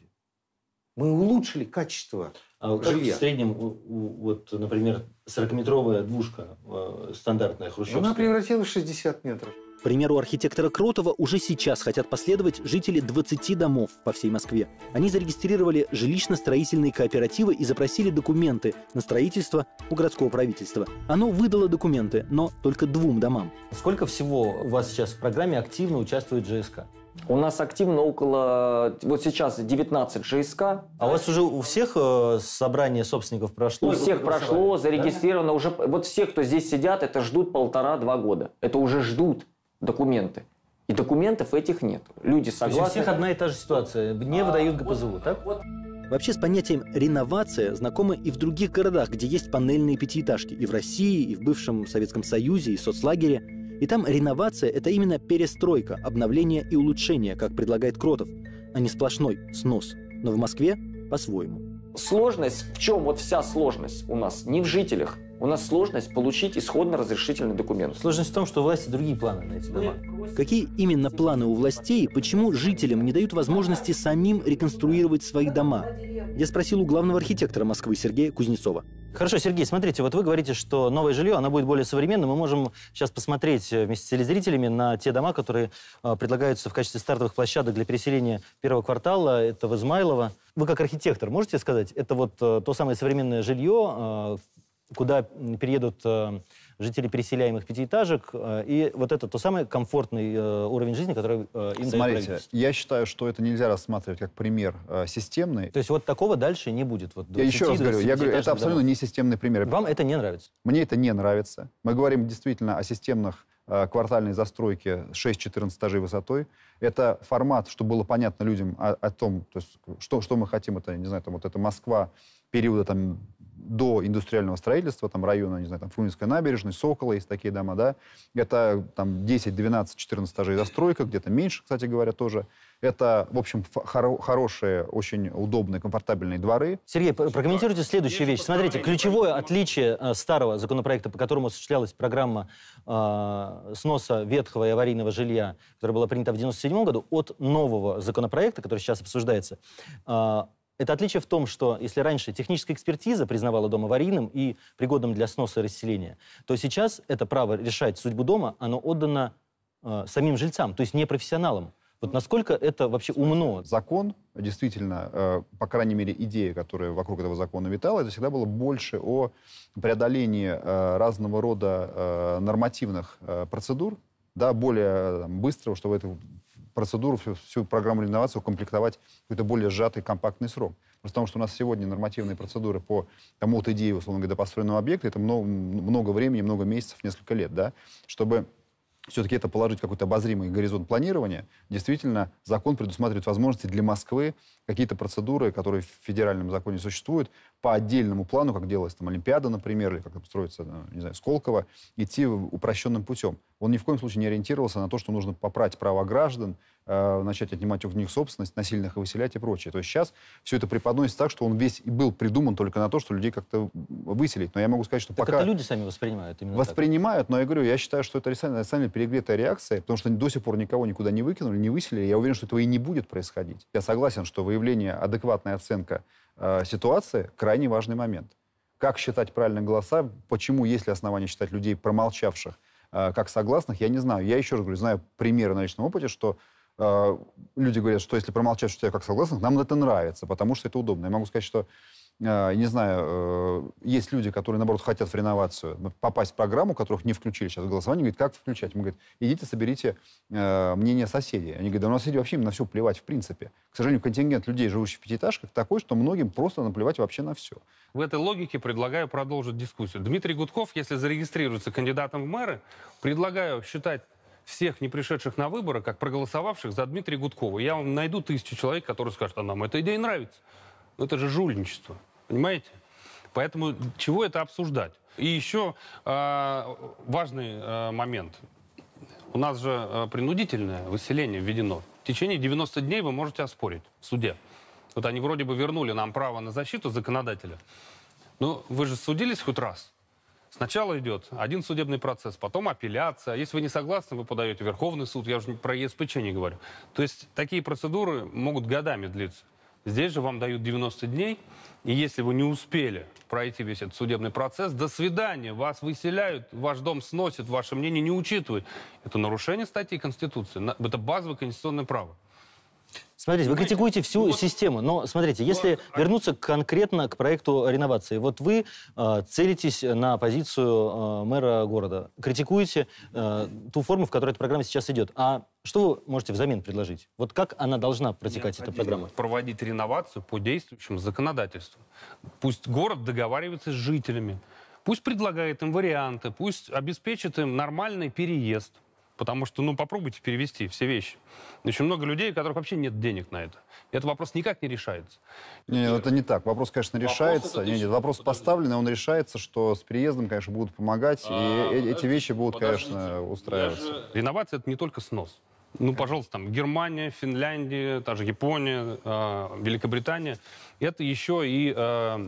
Мы улучшили качество как жилья. в среднем, вот, например, 40-метровая двушка стандартная хрущевская? Она превратилась в 60 метров. К примеру архитектора Кротова уже сейчас хотят последовать жители 20 домов по всей Москве. Они зарегистрировали жилищно-строительные кооперативы и запросили документы на строительство у городского правительства. Оно выдало документы, но только 2 домам. Сколько всего у вас сейчас в программе активно участвует ЖСК? У нас активно около, вот сейчас 19 ЖСК. А у вас уже у всех собрание собственников прошло? У всех прошло, зарегистрировано. Уже, вот все, кто здесь сидят, это ждут 1,5-2 года. Это уже ждут документы. И документов этих нет. Люди согласны. То есть у всех одна и та же ситуация. Не выдают ГПЗУ, так? Вообще с понятием «реновация» знакомы и в других городах, где есть панельные пятиэтажки. И в России, и в бывшем Советском Союзе, и соцлагере. И там реновация – это именно перестройка, обновление и улучшение, как предлагает Кротов, а не сплошной снос. Но в Москве по-своему. Сложность, в чем вот вся сложность у нас? Не в жителях. У нас сложность получить исходно-разрешительный документ. Сложность в том, что у власти другие планы на эти дома. Какие именно планы у властей и почему жителям не дают возможности самим реконструировать свои дома? Я спросил у главного архитектора Москвы Сергея Кузнецова. Хорошо, Сергей, смотрите, вот вы говорите, что новое жилье, оно будет более современным. Мы можем сейчас посмотреть вместе с телезрителями на те дома, которые предлагаются в качестве стартовых площадок для переселения первого квартала. Это в Измайлово. Вы как архитектор можете сказать, это вот то самое современное жилье, куда переедут жители переселяемых пятиэтажек, и вот это то самый комфортный уровень жизни, который им дает Смотрите, правительство. я считаю, что это нельзя рассматривать как пример системный. То есть вот такого дальше не будет? Вот 20, я еще раз говорю, это абсолютно не системный пример. Вам это не нравится? Мне это не нравится. Мы говорим действительно о системных квартальной застройке 6-14 этажей высотой. Это формат, чтобы было понятно людям о том, то есть, что мы хотим. Это, не знаю, там, вот это Москва периода там, до индустриального строительства, там района, не знаю, там Фрунзенская набережная, Сокола, есть такие дома, да. Это там 10, 12, 14 этажей застройка, где-то меньше, кстати говоря, тоже. Это, в общем, хорошие, очень удобные, комфортабельные дворы. Сергей, прокомментируйте следующую вещь. Смотрите, ключевое отличие старого законопроекта, по которому осуществлялась программа сноса ветхого и аварийного жилья, которая была принята в 1997 году, от нового законопроекта, который сейчас обсуждается, это отличие в том, что если раньше техническая экспертиза признавала дом аварийным и пригодным для сноса и расселения, то сейчас это право решать судьбу дома, оно отдано самим жильцам, то есть не профессионалам. Вот насколько это вообще умно? Закон, действительно, по крайней мере, идея, которая вокруг этого закона витала, это всегда было больше о преодолении разного рода нормативных процедур, да, более быстрого, чтобы эту процедуру, всю программу реновации укомплектовать в какой-то более сжатый, компактный срок. Потому что у нас сегодня нормативные процедуры по тому от идеи, условно говоря, до построенного объекта, это много времени, много месяцев, несколько лет, да, чтобы все-таки это положить в какой-то обозримый горизонт планирования. Действительно, закон предусматривает возможности для Москвы какие-то процедуры, которые в федеральном законе существуют, по отдельному плану, как делалась там Олимпиада, например, или как это строится, не знаю, Сколково, идти упрощенным путем. Он ни в коем случае не ориентировался на то, что нужно попрать права граждан, начать отнимать у них собственность, насильно их выселять и прочее. То есть сейчас все это преподносится так, что он весь и был придуман только на то, что людей как-то выселить. Но я могу сказать, что так пока... это люди сами воспринимают именно воспринимают, так. Но я говорю, я считаю, что это реально перегретая реакция, потому что до сих пор никого никуда не выкинули, не выселили. Я уверен, что этого и не будет происходить. Я согласен, что выявление, адекватная оценка ситуации — крайне важный момент. Как считать правильно голоса, почему есть ли основания считать людей, промолчавших, как согласных, я не знаю. Я еще раз говорю, знаю примеры на личном опыте, что люди говорят, что если промолчать, что я как согласных, нам это нравится, потому что это удобно. Я могу сказать, что, не знаю, есть люди, которые, наоборот, хотят в реновацию попасть в программу, которых не включили сейчас в голосование, говорят, как включать? Мы говорим, идите, соберите мнение соседей. Они говорят, да у нас соседи вообще им на все плевать в принципе. К сожалению, контингент людей, живущих в пятиэтажках, такой, что многим просто наплевать вообще на все. В этой логике предлагаю продолжить дискуссию. Дмитрий Гудков, если зарегистрируется кандидатом в мэры, предлагаю считать всех не пришедших на выборы, как проголосовавших за Дмитрия Гудкова. Я вам найду 1000 человек, которые скажут, а нам эта идея нравится. Но это же жульничество, понимаете? Поэтому чего это обсуждать? И еще важный момент. У нас же принудительное выселение введено. В течение 90 дней вы можете оспорить в суде. Вот они вроде бы вернули нам право на защиту законодателя. Но вы же судились хоть раз? Сначала идет один судебный процесс, потом апелляция. Если вы не согласны, вы подаете в Верховный суд. Я уже про ЕСПЧ не говорю. То есть такие процедуры могут годами длиться. Здесь же вам дают 90 дней. И если вы не успели пройти весь этот судебный процесс, до свидания, вас выселяют, ваш дом сносят, ваше мнение не учитывают. Это нарушение статьи Конституции. Это базовое конституционное право. Смотрите, вы критикуете всю систему, но смотрите, если вернуться конкретно к проекту реновации, вот вы целитесь на позицию мэра города, критикуете ту форму, в которой эта программа сейчас идет. А что вы можете взамен предложить? Вот как она должна протекать, эта программа? Проводить реновацию по действующему законодательству. Пусть город договаривается с жителями, пусть предлагает им варианты, пусть обеспечит им нормальный переезд. Потому что, попробуйте перевести все вещи. Очень много людей, у которых вообще нет денег на это. И этот вопрос никак не решается. Нет, это не так. Вопрос, конечно, решается. Нет, вопрос поставленный, он решается, что с переездом, конечно, будут помогать, и эти вещи будут, конечно, устраиваться. Реновация — это не только снос. Пожалуйста, там Германия, Финляндия, та же Япония, Великобритания. Это еще и, я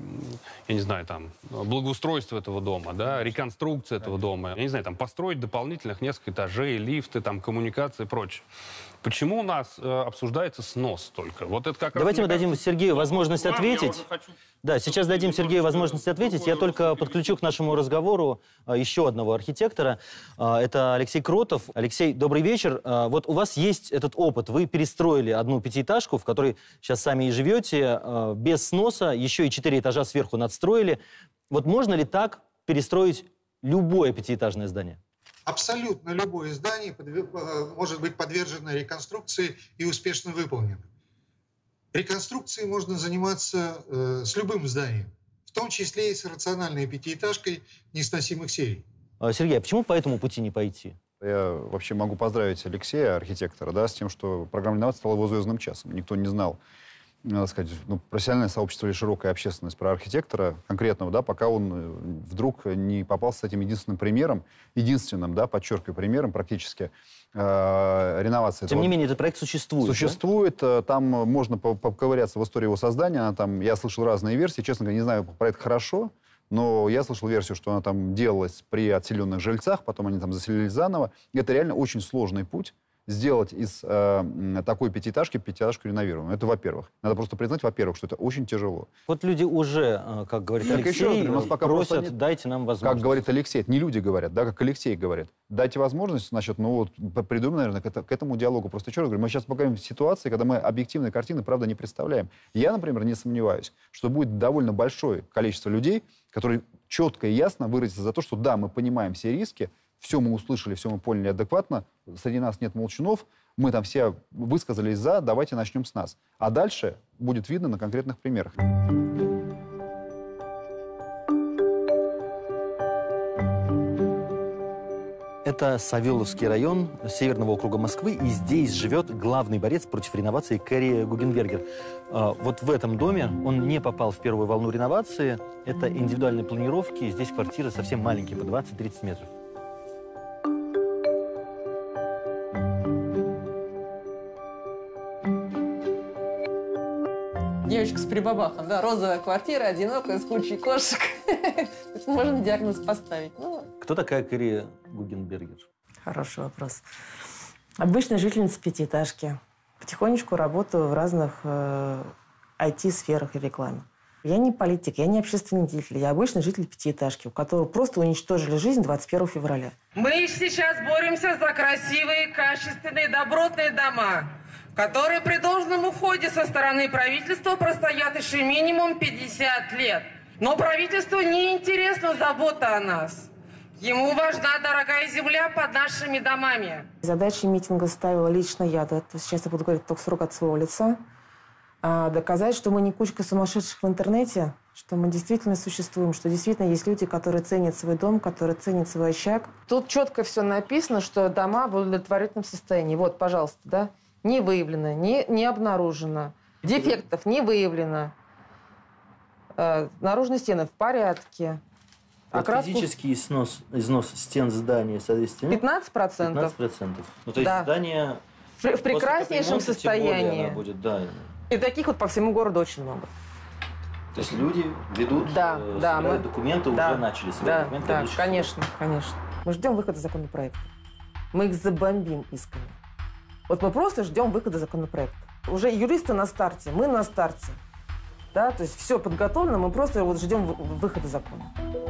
не знаю, там, благоустройство этого дома, да, реконструкция этого дома. Я не знаю, там, построить дополнительных несколько этажей, лифты, там, коммуникации и прочее. Почему у нас обсуждается снос только? Вот это как Давайте мы дадим Сергею возможность ответить. Да, сейчас дадим Сергею возможность ответить. Я только подключу к нашему разговору еще одного архитектора. Это Алексей Кротов. Алексей, добрый вечер. Вот у вас есть этот опыт. Вы перестроили одну пятиэтажку, в которой сейчас сами и живете, без сноса, еще и 4 этажа сверху надстроили. Вот можно ли так перестроить любое пятиэтажное здание? Абсолютно любое здание может быть подвержено реконструкции и успешно выполнено. Реконструкцией можно заниматься с любым зданием, в том числе и с рациональной пятиэтажкой несносимых серий. Сергей, а почему по этому пути не пойти? Я вообще могу поздравить Алексея, архитектора, да, с тем, что программа реновации стала его звездным часом. Никто не знал, надо сказать, профессиональное сообщество или широкая общественность про архитектора конкретного, да, пока он вдруг не попался с этим единственным примером, подчеркиваю, примером практически реновации. Тем не менее, этот проект существует. Существует, да? Там можно поковыряться в истории его создания. Я слышал разные версии, честно говоря, не знаю про это хорошо, но я слышал версию, что она там делалась при отселенных жильцах, потом они там заселились заново. Это реально очень сложный путь. Сделать из такой пятиэтажку реновированную. Это во-первых. Надо просто признать, во-первых, что это очень тяжело. Вот люди уже, как говорит Алексей, просят, дайте нам возможность. Как говорит Алексей, это не люди говорят, да, как Алексей говорит. Дайте возможность, значит, придумаем, наверное, к этому диалогу. Просто еще раз говорю, мы сейчас поговорим в ситуации, когда мы объективной картины, правда, не представляем. Я, например, не сомневаюсь, что будет довольно большое количество людей, которые четко и ясно выразятся за то, что да, мы понимаем все риски, все мы услышали, все мы поняли адекватно, среди нас нет молчунов, мы там все высказались за, давайте начнем с нас. А дальше будет видно на конкретных примерах. Это Савеловский район Северного округа Москвы, и здесь живет главный борец против реновации Кэрри Гугенбергер. Вот в этом доме он не попал в первую волну реновации. Это индивидуальные планировки, здесь квартиры совсем маленькие, по 20-30 метров. Девочка с прибабахом, да, розовая квартира, одинокая, с кучей кошек. Можно диагноз поставить. Кто такая Кэрри Гугенбергер? Хороший вопрос. Обычная жительница пятиэтажки. Потихонечку работаю в разных IT-сферах и рекламе. Я не политик, я не общественный деятель, я обычный житель пятиэтажки, у которого просто уничтожили жизнь 21 февраля. Мы сейчас боремся за красивые, качественные, добротные дома, которые при должном уходе со стороны правительства простоят еще минимум 50 лет. Но правительству не интересна забота о нас. Ему важна дорогая земля под нашими домами. Задачей митинга ставила лично я, сейчас я буду говорить только срок от своего лица, доказать, что мы не кучка сумасшедших в интернете, что мы действительно существуем, что действительно есть люди, которые ценят свой дом, которые ценят свой очаг. Тут четко все написано, что дома в удовлетворительном состоянии. Вот, пожалуйста, да. Не выявлено, не обнаружено. Дефектов не выявлено. Наружные стены в порядке. Физический износ стен здания, соответственно, 15%. 15%. Ну, то есть да. здание в прекраснейшем состоянии. Будет, да. И таких вот по всему городу очень много. То есть люди ведут, собирают документы, уже начали собирать документы. Да, конечно, конечно. Мы ждем выхода законопроекта. Мы их забомбим исками. Вот мы просто ждем выхода законопроекта. Уже юристы на старте, мы на старте. Да, то есть все подготовлено, мы просто вот ждем выхода закона.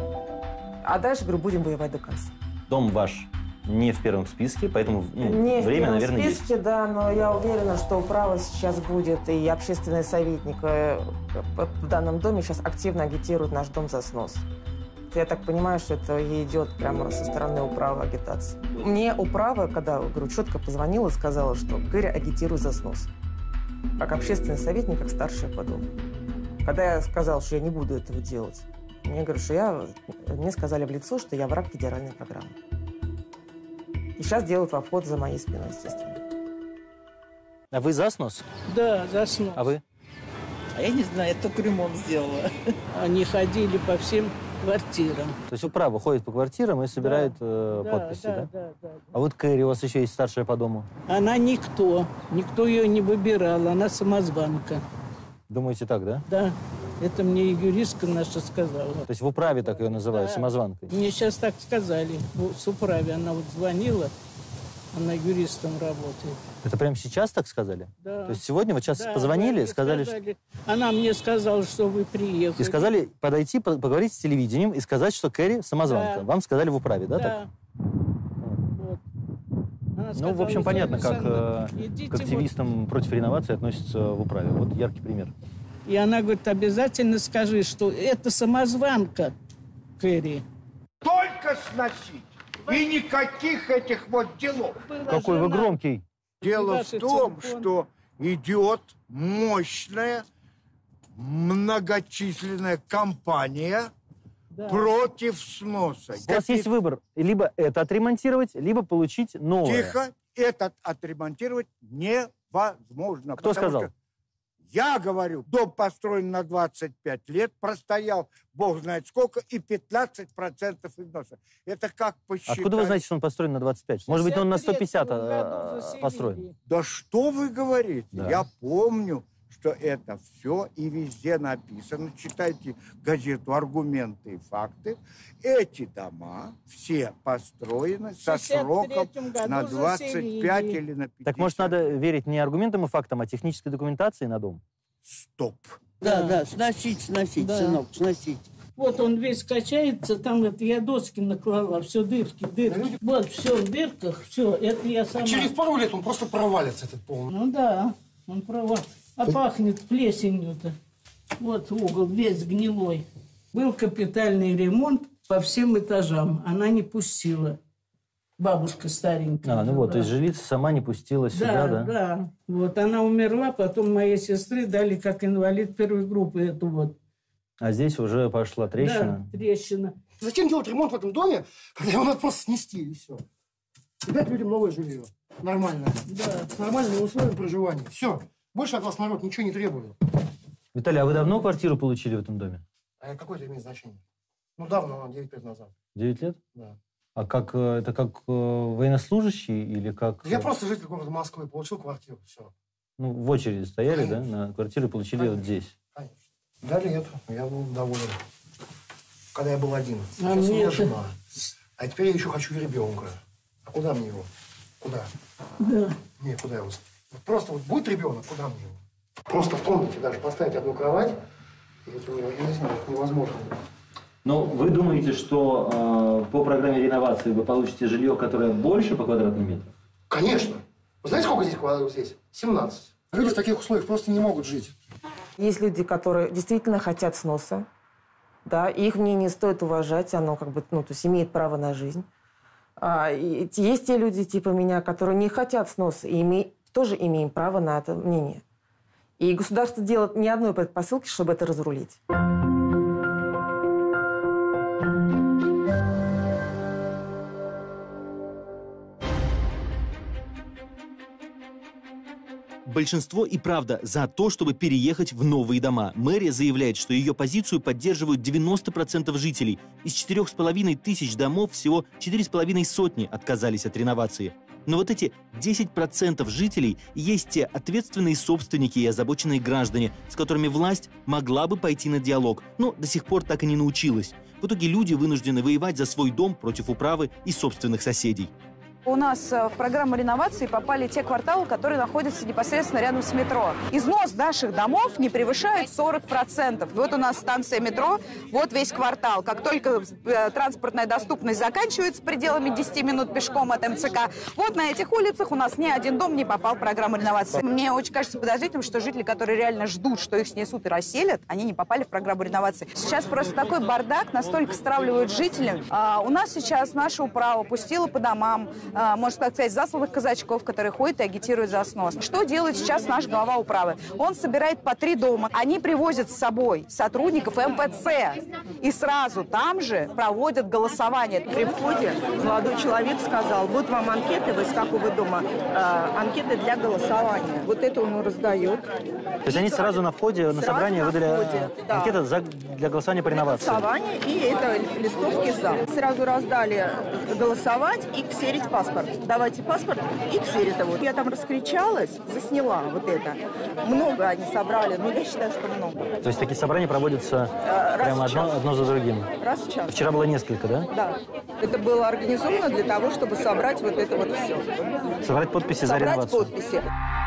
А дальше, говорю, будем воевать до конца. Дом ваш не в первом списке, поэтому не время, наверное, в списке, есть. Да, но я уверена, что управа сейчас будет, и общественный советник в данном доме сейчас активно агитирует наш дом за снос. Я так понимаю, что это идет прямо со стороны управы агитации. Мне управа, когда, говорю, четко позвонила, сказала, что Кэрри агитирует за снос. Как общественный советник, как старшая по дому. Когда я сказала, что я не буду этого делать, мне говорят, что мне сказали в лицо, что я враг федеральной программы. И сейчас делают в обход за моей спиной, естественно. А вы за снос? Да, за снос. А вы? А я не знаю, я только ремонт сделала. Они ходили по всем квартирам. То есть управа ходит по квартирам и собирает подписи, да? Да. А вот Кэрри у вас еще есть старшая по дому. Она никто ее не выбирал, она самозванка. Думаете так, да? Да, это мне юристка наша сказала. То есть в управе так ее называют, самозванкой? Мне сейчас так сказали, с управе она вот звонила, она юристом работает. Это прямо сейчас так сказали? Да. То есть сегодня вот сейчас позвонили, сказали, что... Она мне сказала, что вы приехали. И сказали подойти, поговорить с телевидением и сказать, что Кэрри самозванка. Да. Вам сказали в управе, да? Да. Так? Вот. Ну, в общем, понятно, как к активистам против реновации относятся в управе. Вот яркий пример. И она говорит, обязательно скажи, что это самозванка, Кэрри. Только сносить. И никаких этих вот делов. Какой вы громкий. Дело в том, что идет мощная, многочисленная кампания против сноса. У вас есть выбор. Либо это отремонтировать, либо получить новое. Тихо. Этот отремонтировать невозможно. Кто сказал? Я говорю, дом построен на 25 лет, простоял бог знает сколько, и 15% износа. Это как посчитать? Откуда вы знаете, что он построен на 25? Может быть, он на 150 построен? Да что вы говорите? Да. Я помню, что это все и везде написано. Читайте газету «Аргументы и факты». Эти дома все построены со сроком на 25 или на 50. Так может, надо верить не аргументам и фактам, а технической документации на дом? Стоп. Да, сносить, сынок, сносить. Вот он весь качается, там это я доски наклала, все дырки. Вот, все в дырках, все, это я сама. Через пару лет он просто провалится, этот пол. Ну да, он провалится. А пахнет плесенью-то. Вот угол весь гнилой. Был капитальный ремонт по всем этажам. Она не пустила. Бабушка старенькая. Ну вот, то есть жилица сама не пустила сюда, да? Да. Вот она умерла, потом моей сестры дали как инвалид первой группы эту вот. А здесь уже пошла трещина? Да, трещина. Зачем делать ремонт в этом доме, когда его надо просто снести и все? И дать людям новое жилье. Нормальное. Да. Нормальные условия проживания. Все. Больше от вас народ ничего не требует. Виталий, а вы давно квартиру получили в этом доме? А какое это имеет значение? Ну, давно, 9 лет назад. 9 лет? Да. А как, это как военнослужащий или как... Я просто житель города Москвы, получил квартиру, все. Ну, в очереди стояли, Конечно. да, на квартиру и получили Конечно. вот здесь? Конечно. Дали это, я был доволен. Когда я был один. А Сейчас у меня мне жена. А теперь я еще хочу ребенка. А куда мне его? Куда? Да. Не, куда его? Просто вот будет ребенок, куда мне его? Просто в комнате даже поставить одну кровать, это, я не знаю, это невозможно. Но вы думаете, что по программе реновации вы получите жилье, которое больше по квадратным метрам? Конечно. Вы знаете, сколько здесь квадратов здесь? 17. Люди в таких условиях просто не могут жить. Есть люди, которые действительно хотят сноса, да, и их мнение стоит уважать, оно как бы, то есть имеет право на жизнь. И есть те люди типа меня, которые не хотят сноса, и тоже имеем право на это мнение. И государство делает ни одной предпосылки, чтобы это разрулить. Большинство и правда за то, чтобы переехать в новые дома. Мэрия заявляет, что ее позицию поддерживают 90% жителей. Из 4,5 тысяч домов всего 4,5 сотни отказались от реновации. Но вот эти 10% жителей есть те ответственные собственники и озабоченные граждане, с которыми власть могла бы пойти на диалог, но до сих пор так и не научилась. В итоге люди вынуждены воевать за свой дом против управы и собственных соседей. У нас в программу реновации попали те кварталы, которые находятся непосредственно рядом с метро. Износ наших домов не превышает 40%. Вот у нас станция метро, вот весь квартал. Как только транспортная доступность заканчивается пределами 10 минут пешком от МЦК, вот на этих улицах у нас ни один дом не попал в программу реновации. Мне очень кажется подозрительным, что жители, которые реально ждут, что их снесут и расселят, они не попали в программу реновации. Сейчас просто такой бардак, настолько стравливают жителей. У нас сейчас наша управа пустила по домам, можно так сказать, засланных казачков, которые ходят и агитируют за снос. Что делает сейчас наш глава управы? Он собирает по 3 дома. Они привозят с собой сотрудников МФЦ и сразу там же проводят голосование. При входе молодой человек сказал: вот вам анкеты, вы с какого дома? Анкеты для голосования. Вот это он раздает. То есть они сразу на входе, на собрании выдали анкеты для голосования по реновации? Голосование, и это листовки за. Сразу раздали голосовать и ксерить паспорт. Давайте паспорт и ксерить его. Я там раскричалась, засняла вот это. Много они собрали, но я считаю, что много. То есть такие собрания проводятся прямо одно за другим? Раз в час. Вчера было несколько, да? Да. Это было организовано для того, чтобы собрать вот это вот все. Собрать подписи за реновацию? Собрать подписи.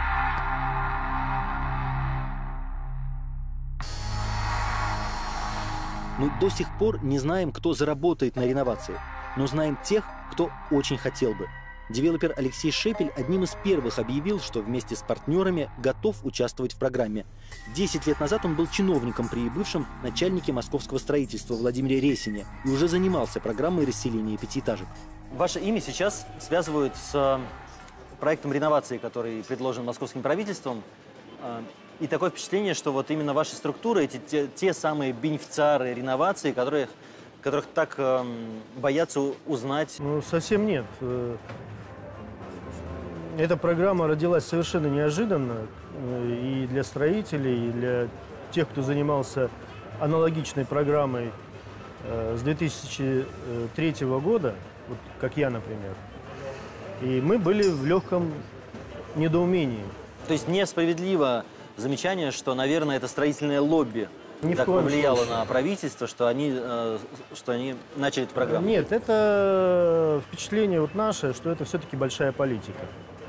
Мы до сих пор не знаем, кто заработает на реновации, но знаем тех, кто очень хотел бы. Девелопер Алексей Шепель одним из первых объявил, что вместе с партнерами готов участвовать в программе. 10 лет назад он был чиновником при бывшем начальнике московского строительства Владимире Ресине и уже занимался программой расселения пятиэтажек. Ваше имя сейчас связывают с проектом реновации, который предложен московским правительством. И такое впечатление, что вот именно ваши структуры, те самые бенефициары реновации, которых так боятся узнать. Ну, совсем нет. Эта программа родилась совершенно неожиданно и для строителей, и для тех, кто занимался аналогичной программой с 2003 года, вот как я, например. И мы были в легком недоумении. То есть несправедливо замечание, что, наверное, это строительное лобби так повлияло на правительство, что они начали эту программу? Нет, это впечатление вот наше, что это все-таки большая политика.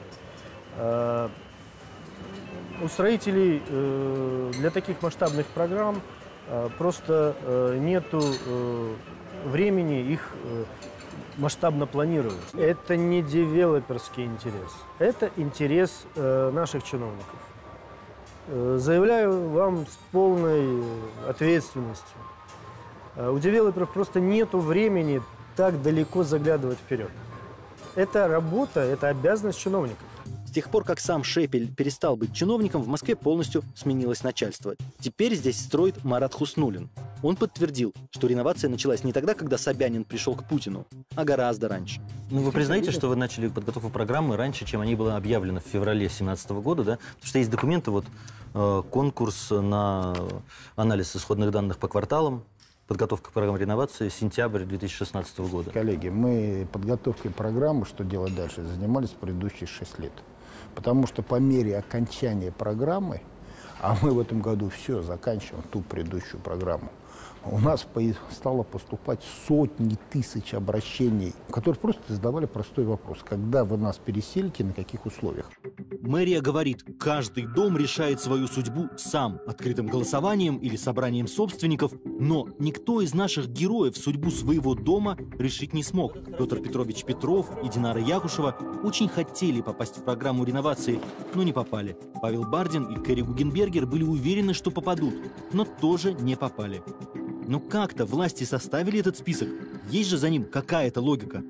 У строителей для таких масштабных программ просто нету времени их масштабно планировать. Это не девелоперский интерес, это интерес наших чиновников. Заявляю вам с полной ответственностью. У девелоперов просто нету времени так далеко заглядывать вперед. Это работа, это обязанность чиновников. С тех пор, как сам Шепель перестал быть чиновником, в Москве полностью сменилось начальство. Теперь здесь строит Марат Хуснуллин. Он подтвердил, что реновация началась не тогда, когда Собянин пришел к Путину, а гораздо раньше. Ну, вы признаете, что вы начали подготовку программы раньше, чем они были объявлены в феврале 2017 года, да? Потому что есть документы, вот конкурс на анализ исходных данных по кварталам, подготовка программы реновации, сентябрь 2016 года. Коллеги, мы подготовкой программы «Что делать дальше» занимались предыдущие 6 лет. Потому что по мере окончания программы, а мы в этом году все заканчиваем, ту предыдущую программу, у нас стало поступать сотни тысяч обращений, которые просто задавали простой вопрос: когда вы нас переселите, на каких условиях? Мэрия говорит, каждый дом решает свою судьбу сам, открытым голосованием или собранием собственников, но никто из наших героев судьбу своего дома решить не смог. Петр Петрович Петров и Динара Якушева очень хотели попасть в программу реновации, но не попали. Павел Бардин и Кэрри Гугенбергер были уверены, что попадут, но тоже не попали. Но как-то власти составили этот список. Есть же за ним какая-то логика.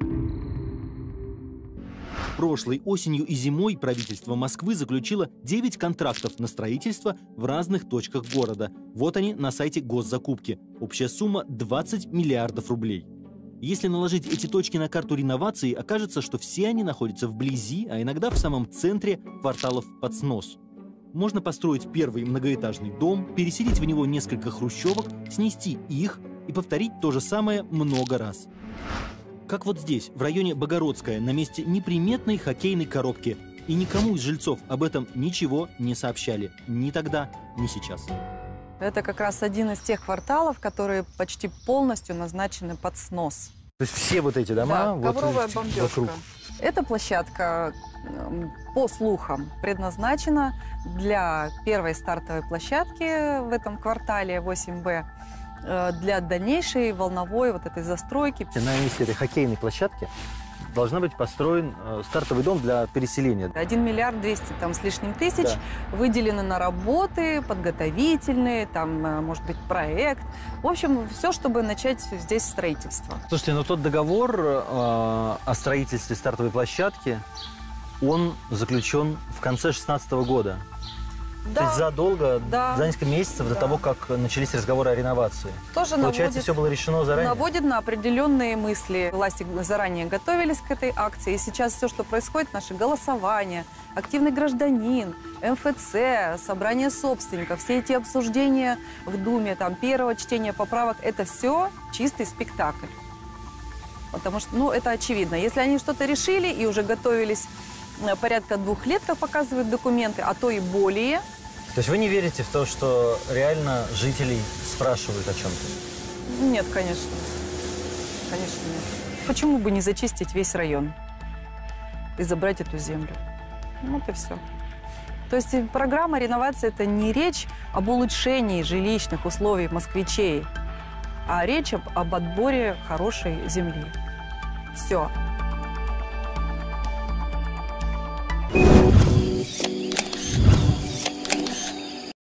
Прошлой осенью и зимой правительство Москвы заключило 9 контрактов на строительство в разных точках города. Вот они на сайте госзакупки. Общая сумма 20 миллиардов рублей. Если наложить эти точки на карту реновации, окажется, что все они находятся вблизи, а иногда в самом центре кварталов под снос. Можно построить первый многоэтажный дом, переселить в него несколько хрущевок, снести их и повторить то же самое много раз. Как вот здесь, в районе Богородская, на месте неприметной хоккейной коробки. И никому из жильцов об этом ничего не сообщали. Ни тогда, ни сейчас. Это как раз один из тех кварталов, которые почти полностью назначены под снос. То есть все вот эти дома, Да, вот ковровая бомбежка. вокруг. Эта площадка, по слухам, предназначена для первой стартовой площадки в этом квартале 8Б, для дальнейшей волновой вот этой застройки. На месте этой хоккейной площадки должна быть построен стартовый дом для переселения. 1 миллиард 200 там, с лишним тысяч выделены на работы подготовительные, там, может быть, проект. В общем, все, чтобы начать здесь строительство. Слушайте, но тот договор о строительстве стартовой площадки, он заключен в конце 2016 года. Да. То есть задолго, Да. за несколько месяцев до того, как начались разговоры о реновации. Тоже Получается, все было решено заранее? Наводит на определенные мысли. Власти заранее готовились к этой акции. И сейчас все, что происходит, наши голосования, активный гражданин, МФЦ, собрание собственников, все эти обсуждения в Думе, там, первого чтения поправок, это все чистый спектакль. Потому что, ну, это очевидно. Если они что-то решили и уже готовились порядка 2 лет, как показывают документы, а то и более. То есть вы не верите в то, что реально жителей спрашивают о чем-то? Нет, конечно. Конечно, нет. Почему бы не зачистить весь район и забрать эту землю? Вот и все. То есть программа реновации – это не речь об улучшении жилищных условий москвичей, а речь об отборе хорошей земли. Все.